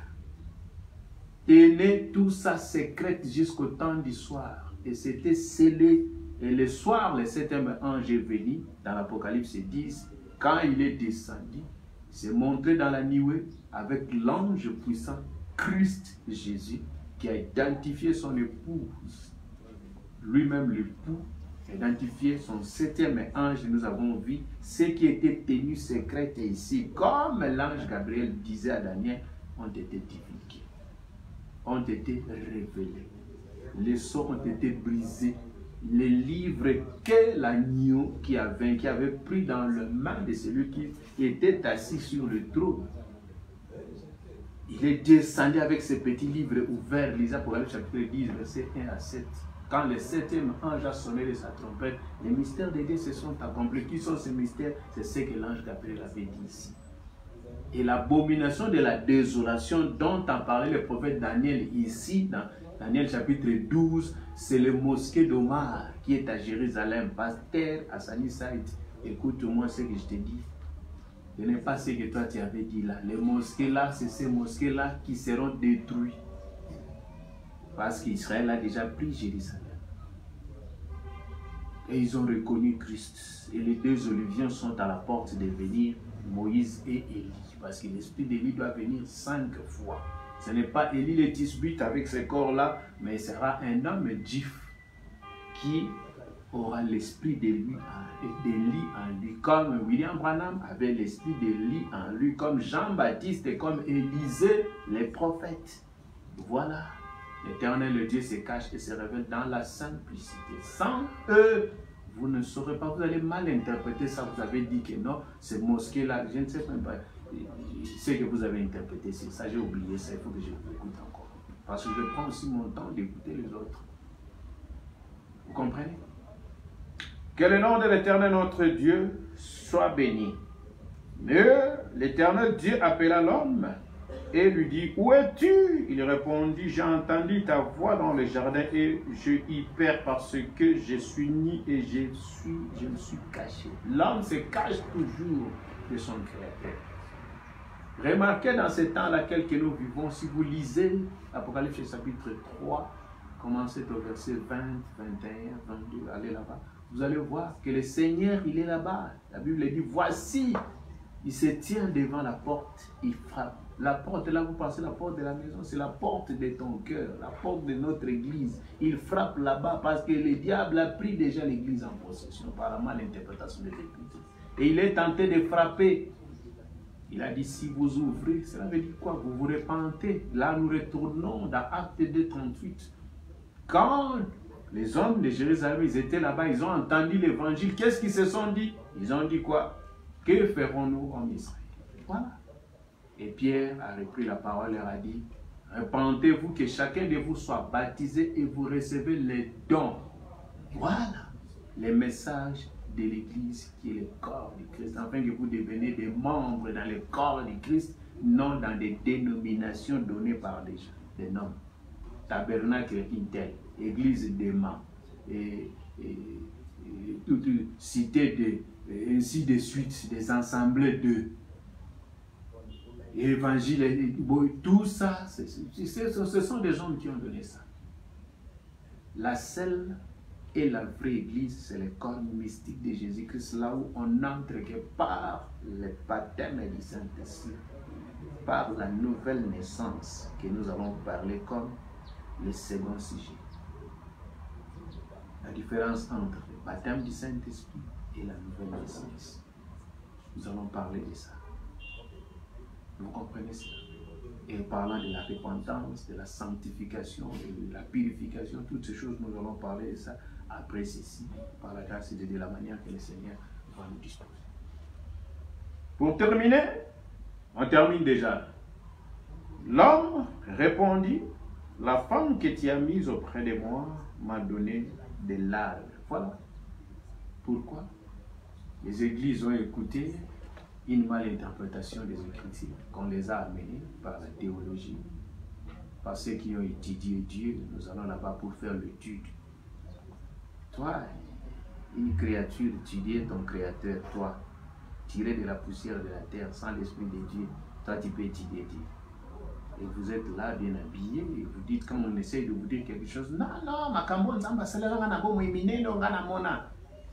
Tenez tout ça secrète jusqu'au temps du soir. Et c'était scellé. Et le soir, le septième ange est venu, dans l'Apocalypse dix, quand il est descendu, il s'est montré dans la nuée avec l'ange puissant, Christ Jésus, qui a identifié son épouse, lui-même l'époux, identifié son septième ange. Nous avons vu ce qui était tenu secret ici, comme l'ange Gabriel disait à Daniel, ont été divulgués, ont été révélés. Les sceaux ont été brisés. Les livres que l'agneau qui a vaincu avait pris dans le main de celui qui était assis sur le trône. Il est descendu avec ses petits livres ouverts, lisez Apocalypse chapitre dix, verset un à sept. Quand le septième ange a sonné de sa trompette, les mystères de Dieu se sont accomplis. Qui sont ces mystères? C'est ce que l'ange Gabriel avait dit ici. Et l'abomination de la désolation dont a parlé le prophète Daniel ici, dans Daniel chapitre douze, c'est le mosquée d'Omar qui est à Jérusalem. Pasteur à Sunnyside, écoute-moi ce que je te dis. Ce n'est pas ce que toi tu avais dit là. Les mosquées là, c'est ces mosquées-là qui seront détruites. Parce qu'Israël a déjà pris Jérusalem. Et ils ont reconnu Christ. Et les deux Oliviens sont à la porte de venir, Moïse et Élie. Parce que l'esprit d'Élie doit venir cinq fois. Ce n'est pas Élie le Tisbite avec ce corps-là, mais ce sera un homme juif qui aura l'esprit d'Élie en lui. Comme William Branham avait l'esprit d'Élie en lui, comme Jean-Baptiste et comme Élisée, les prophètes. Voilà. L'Éternel Dieu se cache et se révèle dans la simplicité. Sans eux, vous ne saurez pas, vous allez mal interpréter ça. Vous avez dit que non, ces mosquées-là, je ne sais même pas. Ce que vous avez interprété, c'est ça, j'ai oublié ça, il faut que je vous écoute encore. Parce que je prends aussi mon temps d'écouter les autres. Vous comprenez? Que le nom de l'Éternel notre Dieu soit béni. Mais l'Éternel Dieu appela l'homme et lui dit, où es-tu? Il répondit, j'ai entendu ta voix dans le jardin et je y perds parce que je suis nu et je, suis, je me suis caché. L'homme se cache toujours de son Créateur. Remarquez dans ce temps laquelle que nous vivons, si vous lisez Apocalypse chapitre trois, commencez au verset vingt, vingt et un, vingt-deux, allez là-bas, vous allez voir que le Seigneur, il est là-bas. La Bible dit, voici, il se tient devant la porte, il frappe. La porte, là vous pensez la porte de la maison, c'est la porte de ton cœur, la porte de notre église. Il frappe là-bas parce que le diable a pris déjà l'église en possession par la malinterprétation de l'église. Et il est tenté de frapper. Il a dit, si vous ouvrez, cela veut dire quoi? Vous vous repentez. Là, nous retournons dans Acte deux, trente-huit. Quand les hommes de Jérusalem, ils étaient là-bas, ils ont entendu l'évangile. Qu'est-ce qu'ils se sont dit? Ils ont dit quoi? Que ferons-nous en Israël? Voilà. Et Pierre a repris la parole et leur a dit, repentez-vous que chacun de vous soit baptisé et vous recevez les dons. Voilà. Les messages de l'Église qui est le corps du Christ, afin que vous deveniez des membres dans le corps du Christ, non dans des dénominations données par des gens, des noms. Tabernacle Intel, Église d'Emma, et, et, et toute cité de, et ainsi de suite, des assemblées de évangile, et, tout ça, c'est, c'est, c'est, ce sont des gens qui ont donné ça. La seule et la vraie église, c'est le corps mystique de Jésus-Christ, là où on entre que par le baptême du Saint-Esprit. par la nouvelle naissance que nous allons parler comme le second sujet. La différence entre le baptême du Saint-Esprit et la nouvelle naissance. Nous allons parler de ça. Vous comprenez cela? Et parlant de la repentance, de la sanctification, de la purification, toutes ces choses, nous allons parler de ça après ceci, par la grâce de Dieu, de la manière que le Seigneur va nous disposer. Pour terminer, on termine déjà. L'homme répondit, la femme que tu as mise auprès de moi m'a donné de larmes. Voilà. Pourquoi? Les églises ont écouté une malinterprétation des Écritures qu'on les a amenées par la théologie, par ceux qui ont étudié Dieu. Nous allons là-bas pour faire l'étude. Toi, une créature, tu dis ton créateur, toi, tiré de la poussière de la terre, sans l'Esprit de Dieu, toi tu peux étudier Dieu. Et vous êtes là bien habillé, et vous dites, quand on essaye de vous dire quelque chose, non, non, ma cambo, nzamba, c'est là, on a beau m'éminer, on a mona.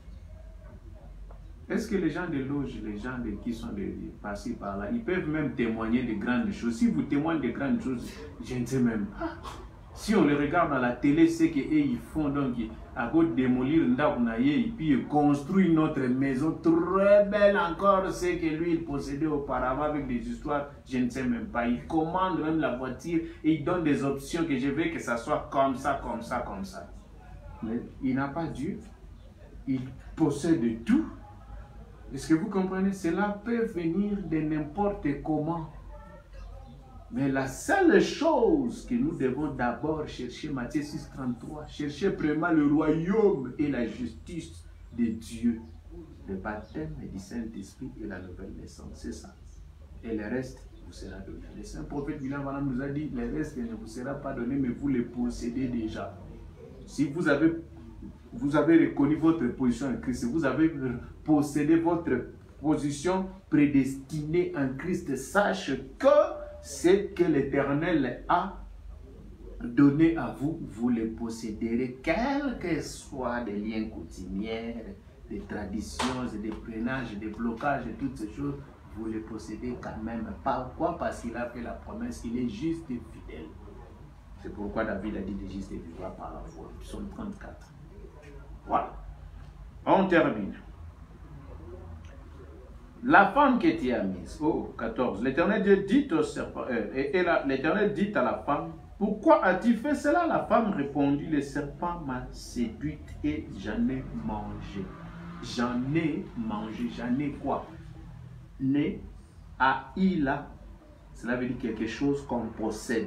Est-ce que les gens de loge, les gens de, qui sont de, de, passés par là, ils peuvent même témoigner de grandes choses? Si vous témoignez de grandes choses, je ne sais même pas. Si on les regarde dans la télé, c'est qu'eux ils font donc, à cause de démolir Ndaounaye, et puis ils construisent une autre maison très belle encore, c'est que lui il possédait auparavant avec des histoires, je ne sais même pas. Il commande même la voiture et il donne des options que je veux que ça soit comme ça, comme ça, comme ça. Mais il n'a pas Dieu, il possède tout. Est-ce que vous comprenez? Cela peut venir de n'importe comment. Mais la seule chose que nous devons d'abord chercher, Matthieu six, trente-trois, chercher vraiment le royaume et la justice de Dieu. Le baptême du Saint-Esprit et la nouvelle naissance, c'est ça. Et le reste vous sera donné. Le Saint prophète William nous a dit, le reste ne vous sera pas donné, mais vous les possédez déjà. Si vous avez, vous avez reconnu votre position en Christ, vous avez possédé votre position prédestinée en Christ, sache que ce que l'Éternel a donné à vous, vous le posséderez, quels que soient des liens coutumiers, des traditions, des prénages, des blocages, et toutes ces choses, vous les possédez quand même. Pourquoi? Parce qu'il a fait la promesse, il est juste et fidèle. C'est pourquoi David a dit de juste et vivra par la foi. Psaume trente-quatre. Voilà. On termine. La femme que tu as mise, oh, quatorze, l'Éternel Dieu dit au serpent, euh, et, et l'Éternel dit à la femme, pourquoi as-tu fait cela? La femme répondit, le serpent m'a séduite et j'en ai mangé. J'en ai mangé, j'en ai quoi? Né à Ila, cela veut dire quelque chose qu'on possède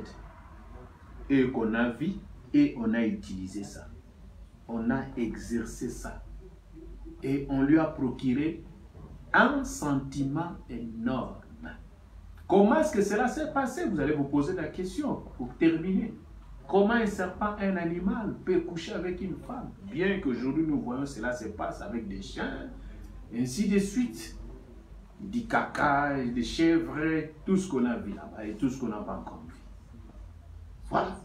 et qu'on a vu et on a utilisé ça. On a exercé ça. Et on lui a procuré un sentiment énorme. Comment est-ce que cela s'est passé? Vous allez vous poser la question pour terminer. Comment un serpent, un animal, peut coucher avec une femme? Bien qu'aujourd'hui nous voyons cela se passe avec des chiens, ainsi de suite. Du caca, des chèvres, tout ce qu'on a vu là-bas et tout ce qu'on n'a pas encore vu. Voilà.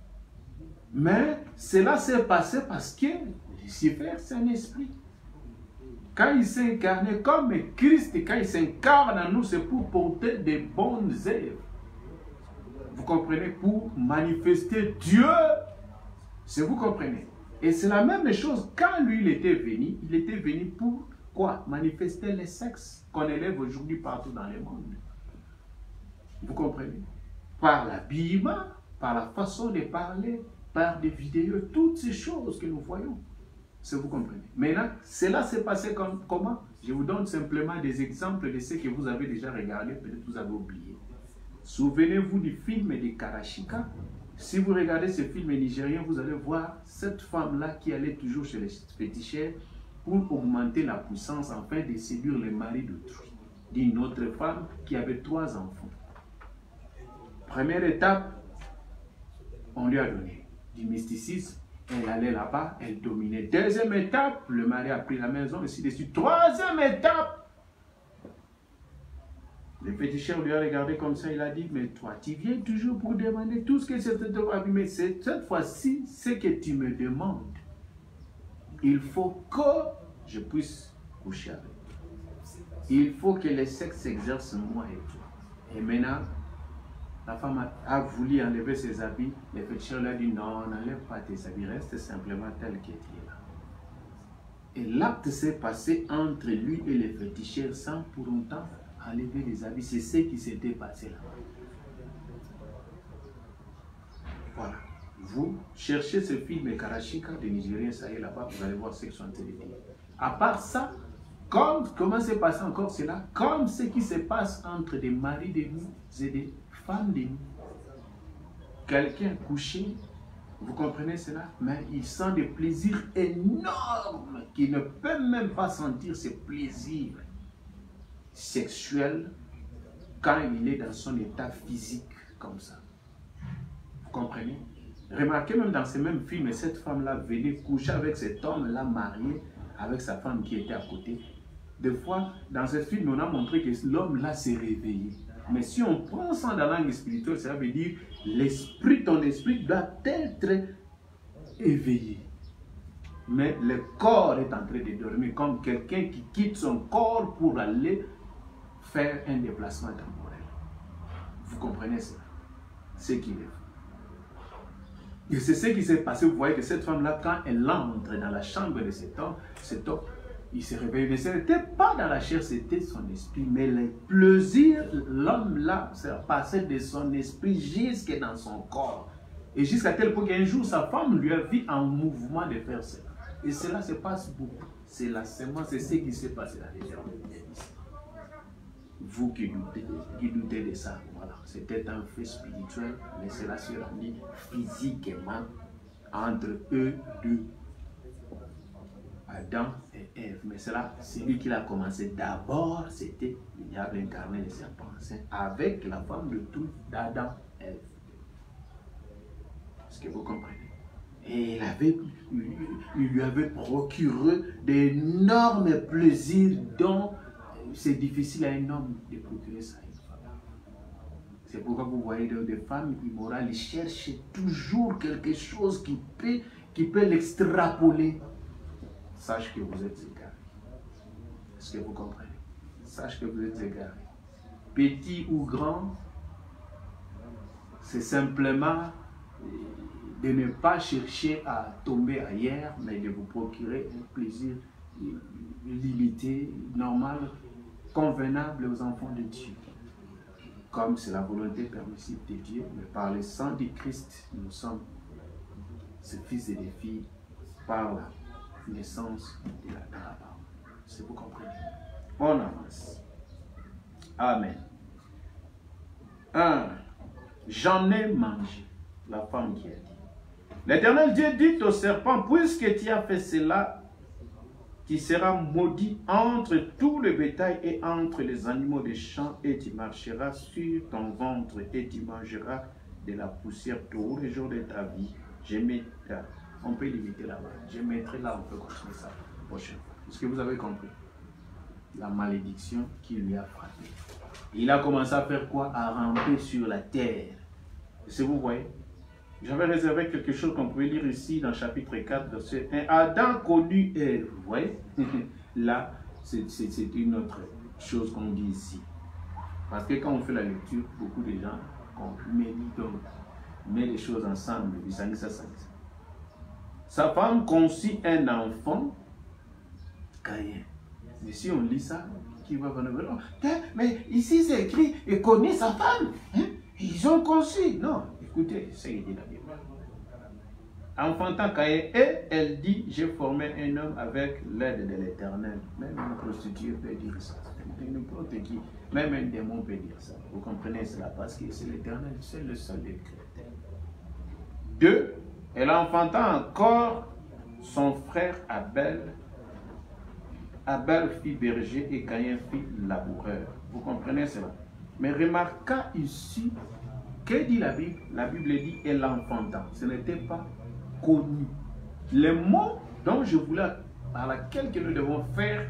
Mais cela s'est passé parce que Lucifer, c'est un esprit. Quand il s'est incarné comme Christ, quand il s'incarne en nous, c'est pour porter des bonnes œuvres. Vous comprenez? Pour manifester Dieu. C'est vous comprenez? Et c'est la même chose quand lui il était venu. Il était venu pour quoi? Manifester les sexes qu'on élève aujourd'hui partout dans le monde. Vous comprenez? Par l'habillement, par la façon de parler, par des vidéos, toutes ces choses que nous voyons. Si vous comprenez. Maintenant, cela s'est passé comme, comment? Je vous donne simplement des exemples de ce que vous avez déjà regardé, peut-être vous avez oublié. Souvenez-vous du film de Karashika. Si vous regardez ce film nigérien, vous allez voir cette femme-là qui allait toujours chez les féticheurs pour augmenter la puissance afin de séduire les maris d'autrui. D'une autre femme qui avait trois enfants. Première étape, on lui a donné du mysticisme. Elle allait là-bas, elle dominait. Deuxième étape, le mari a pris la maison, ainsi de suite. Troisième étape, le féticheur lui a regardé comme ça, il a dit, mais toi, tu viens toujours pour demander tout ce que c'est de toi. Mais cette fois-ci, ce que tu me demandes, il faut que je puisse coucher avec toi. Il faut que le sexe s'exerce moi et toi. Et maintenant, La femme a, a voulu enlever ses habits. Le féticheur lui a dit non, n'enlève pas tes habits, reste simplement tel que tu es là. Et l'acte s'est passé entre lui et le féticheur sans pour autant enlever les habits. C'est ce qui s'était passé là. Voilà. Vous cherchez ce film Karashika de Nigériens, ça y est là-bas, vous allez voir ce qu'ils sont en train de dire. À part ça, comme, comment s'est passé encore cela? Comme ce qui se passe entre des maris de nous et des femmes de nous. Quelqu'un couché, vous comprenez cela? Mais il sent des plaisirs énormes qu'il ne peut même pas sentir ces plaisirs sexuels quand il est dans son état physique comme ça. Vous comprenez? Remarquez même dans ces mêmes films, cette femme-là venait coucher avec cet homme-là marié avec sa femme qui était à côté. Des fois, dans ce film, on a montré que l'homme-là s'est réveillé. Mais si on prend ça dans la langue spirituelle, ça veut dire l'esprit, ton esprit doit être éveillé. Mais le corps est en train de dormir comme quelqu'un qui quitte son corps pour aller faire un déplacement temporel. Vous comprenez ça? Ce qu'il est. Et c'est ce qui s'est passé. Vous voyez que cette femme-là, quand elle entre dans la chambre de cet homme, cet homme, il s'est réveillé. Mais ce n'était pas dans la chair, c'était son esprit. Mais le plaisir, l'homme-là, ça passait de son esprit jusque dans son corps. Et jusqu'à tel point qu'un jour, sa femme lui a vu en mouvement de faire cela. Et cela se passe beaucoup. C'est la sémence, c'est ce qui s'est passé dans les termes. Vous qui doutez, qui doutez de ça, voilà, c'était un fait spirituel, mais cela se rendit physiquement entre eux deux, Adam et Ève. Mais cela, c'est lui qui l'a commencé. D'abord, c'était le diable incarné, le serpent, avec la femme de tout d'Adam et Ève. Est-ce que vous comprenez? Et il, avait, il lui avait procuré d'énormes plaisirs dont c'est difficile à un homme de procurer ça à une femme. C'est pourquoi vous voyez des femmes immorales, ils cherchent toujours quelque chose qui peut, qui peut l'extrapoler. Sache que vous êtes égaré. Est-ce que vous comprenez? Sache que vous êtes égaré. Petit ou grand, c'est simplement de ne pas chercher à tomber ailleurs, mais de vous procurer un plaisir limité, normal, convenable aux enfants de Dieu. Comme c'est la volonté permissive de Dieu, mais par le sang de Christ, nous sommes ses fils et des filles par la naissance de la parole. Si vous comprenez. On avance. Amen. un. J'en ai mangé. La femme qui a dit. L'Éternel Dieu dit au serpent, puisque tu as fait cela, tu seras maudit entre tout le bétail et entre les animaux des champs, et tu marcheras sur ton ventre et tu mangeras de la poussière tous les jours de ta vie. Je mettrai, on peut limiter là-bas. Je mettrai là, on peut continuer ça la prochaine fois. Est-ce que vous avez compris? La malédiction qui lui a frappé. Il a commencé à faire quoi? À ramper sur la terre. Est-ce que vous voyez? J'avais réservé quelque chose qu'on pouvait lire ici dans chapitre quatre, verset un. Adam connut Ève. Vous voyez? Là, c'est une autre chose qu'on dit ici. Parce que quand on fait la lecture, beaucoup de gens, on met, donc, met les choses ensemble. Sa femme conçut un enfant, Caïn. Mais si on lit ça, qui va venir? Mais ici c'est écrit, il connaît sa femme. Hein? Ils ont conçu. Non, écoutez, c'est ce qu'il dit la Bible. Enfantant Caïn, et elle dit, j'ai formé un homme avec l'aide de l'Éternel. Même une prostituée peut dire ça. N'importe qui, même un démon peut dire ça. Vous comprenez cela parce que c'est l'Éternel, c'est le seul des chrétiens. Deux, elle enfanta encore son frère Abel. Abel fit berger et Caïn fit laboureur. Vous comprenez cela? Mais remarquez ici, que dit la Bible? La Bible dit elle enfanta. Ce n'était pas connu. Les mots dont je voulais, par laquelle que nous devons faire,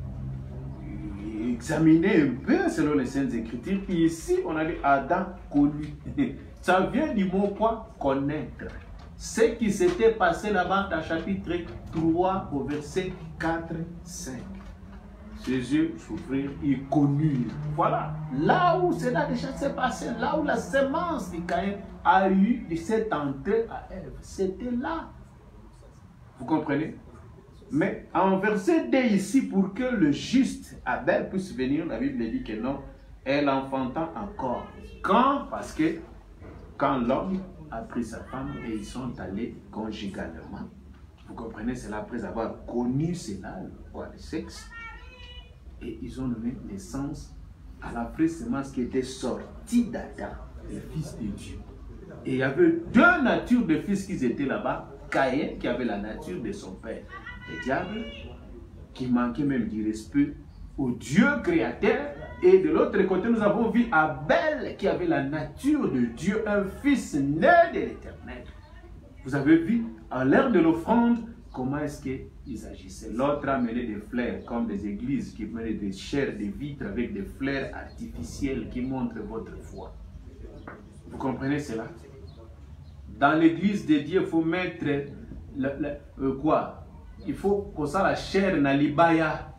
examiner un peu selon les Saintes Écritures. Ici, on a dit Adam connu. Ça vient du mot quoi? Connaître. Ce qui s'était passé là-bas dans chapitre trois au verset quatre cinq. Ses yeux s'ouvrirent, il connut. Voilà. Là où cela déjà s'est passé, là où la semence de Caïn a eu de cette entrée à Ève, c'était là. Vous comprenez? Mais en verset deux ici, pour que le juste Abel puisse venir, la Bible dit que non, elle enfanta encore. Quand? Parce que quand l'homme a pris sa femme et ils sont allés conjugalement, vous comprenez, c'est là après avoir connu cela, quoi, le sexe, et ils ont donné naissance à la vraie semence qui était sortie d'Adam, le fils de Dieu. Et il y avait deux natures de fils qui étaient là-bas. Caïn, qui avait la nature de son père, le diable, qui manquait même du respect au Dieu créateur. Et de l'autre côté, nous avons vu Abel, qui avait la nature de Dieu, un fils né de l'Éternel. Vous avez vu, à l'heure de l'offrande, comment est-ce qu'ils agissaient. L'autre a mené des fleurs, comme des églises qui menaient des chairs, des vitres avec des fleurs artificielles qui montrent votre foi. Vous comprenez cela? Dans l'église de Dieu, il faut mettre le, le, euh, quoi? Il faut que ça la chair nalibaya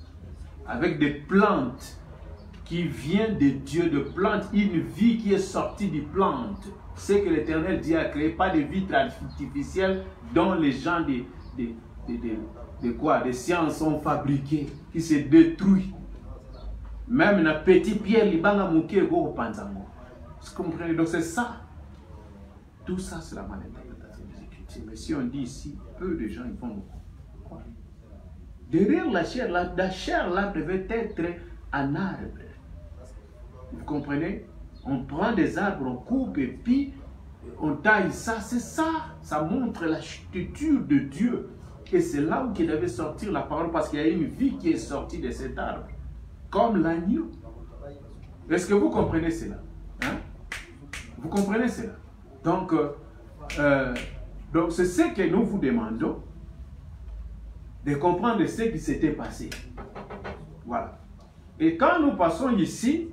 avec des plantes qui viennent de Dieu, de plantes, une vie qui est sortie des plantes. C'est que l'Éternel Dieu a créé, pas de vitres artificielles dont les gens de, de, de, de, de quoi? Des sciences sont fabriqués, qui se détruisent. Même un petit pierre, il va manquer au panzango. Vous comprenez? Donc c'est ça. Tout ça, c'est la malinterprétation des Écritures. Mais si on dit ici, peu de gens ils vont croire. Derrière la chair, la, la chair là devait être un arbre. Vous comprenez? On prend des arbres, on coupe et puis on taille ça. C'est ça. Ça montre la structure de Dieu. Et c'est là où il devait sortir la parole parce qu'il y a une vie qui est sortie de cet arbre. Comme l'agneau. Est-ce que vous comprenez cela? Hein? Vous comprenez cela? Donc, euh, donc c'est ce que nous vous demandons de comprendre ce qui s'était passé. Voilà. Et quand nous passons ici,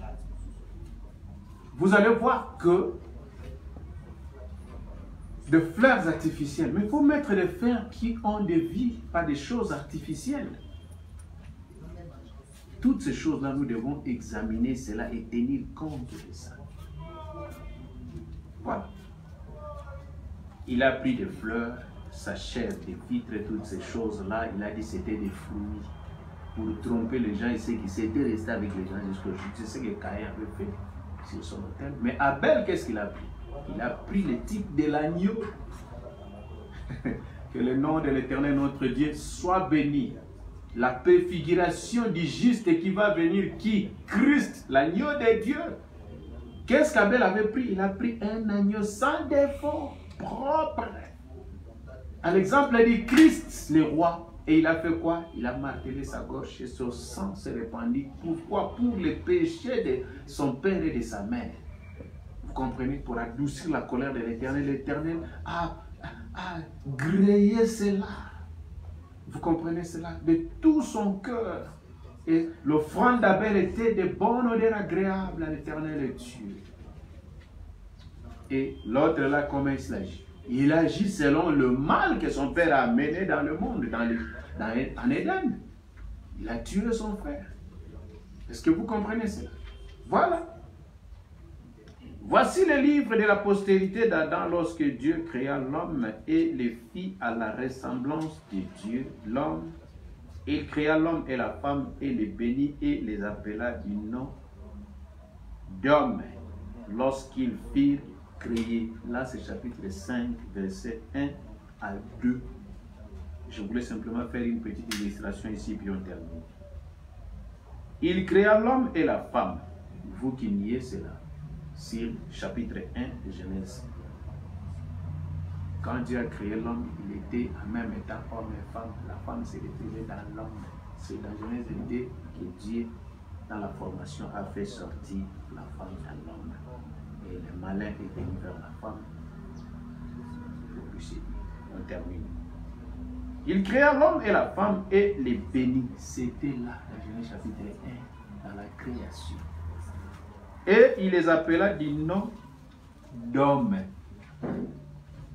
vous allez voir que des fleurs artificielles, mais il faut mettre des fleurs qui ont des vies, pas des choses artificielles. Toutes ces choses-là, nous devons examiner cela et tenir compte de ça. Voilà. Il a pris des fleurs, sa chair, des vitres, toutes ces choses-là. Il a dit que c'était des fruits pour tromper les gens. Il sait qu'il s'était resté avec les gens jusqu'au jour. C'est ce que Caïn avait fait sur son autel. Mais Abel, qu'est-ce qu'il a pris? Il a pris le type de l'agneau. Que le nom de l'Éternel, notre Dieu, soit béni. La préfiguration du juste qui va venir, qui? Christ, l'agneau de Dieu. Qu'est-ce qu'Abel avait pris? Il a pris un agneau sans défaut, propre. À l'exemple du Christ, le roi. Et il a fait quoi? Il a martelé sa gauche et son sang s'est répandu. Pourquoi? Pour les péchés de son père et de sa mère. Vous comprenez? Pour adoucir la colère de l'Éternel. L'Éternel a, a, a grillé cela. Vous comprenez cela? De tout son cœur. Et l'offrande d'Abel était de bonne odeur agréable à l'Éternel Dieu. Et l'autre là, comment il agit? Il agit selon le mal que son père a mené dans le monde, dans le, dans, en Éden. Il a tué son frère. Est-ce que vous comprenez cela? Voilà. Voici le livre de la postérité d'Adam lorsque Dieu créa l'homme et les fit à la ressemblance de Dieu. L'homme, il créa l'homme et la femme et les bénit et les appela du nom d'homme lorsqu'ils firent créer. Là, c'est chapitre cinq, versets un à deux. Je voulais simplement faire une petite illustration ici, puis on termine. Il créa l'homme et la femme. Vous qui niez cela, sur chapitre un de Genèse. Quand Dieu a créé l'homme, il était en même état homme et femme. La femme s'est retrouvée dans l'homme. C'est dans Genèse deux que Dieu, dans la formation, a fait sortir la femme dans l'homme. Et le malin est venu vers la femme. On termine. Il créa l'homme et la femme et les bénit. C'était là, dans Genèse chapitre un, dans la création. Et il les appela du nom d'homme.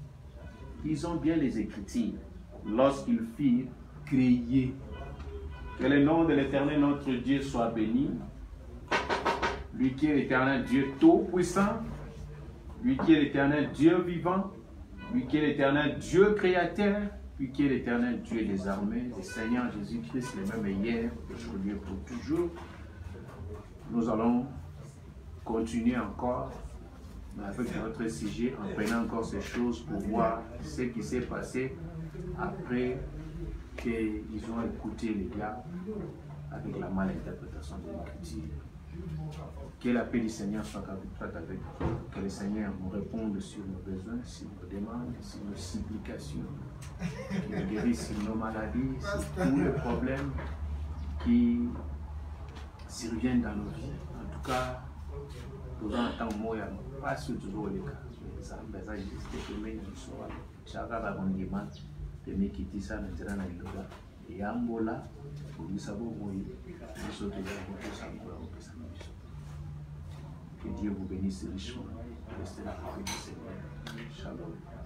Ils ont bien les Écritures. Lorsqu'ils firent créer. Que le nom de l'Éternel, notre Dieu, soit béni. Lui qui est l'Éternel Dieu tout-puissant, lui qui est l'Éternel Dieu vivant, lui qui est l'Éternel Dieu créateur, lui qui est l'Éternel Dieu des armées, le Seigneur Jésus-Christ, le même hier, aujourd'hui et pour toujours. Nous allons continuer encore avec notre sujet en prenant encore ces choses pour voir ce qui s'est passé après qu'ils ont écouté les gars avec la malinterprétation de l'Écriture. Que la paix du Seigneur soit avec vous. Que le Seigneur nous réponde sur nos besoins, sur nos demandes, sur nos supplications. Qu'il nous guérisse sur nos maladies, sur tous les problèmes qui surviennent dans nos vies. En tout cas, nous en tant que pas sur toujours les cas. Ça me juste que nous sommes chaque arrondissement de Mekitisa, maintenant dans le et Angola, pour nous savoir où nous sommes. Que Dieu vous bénisse richement. Restez là avec le Seigneur. Shalom.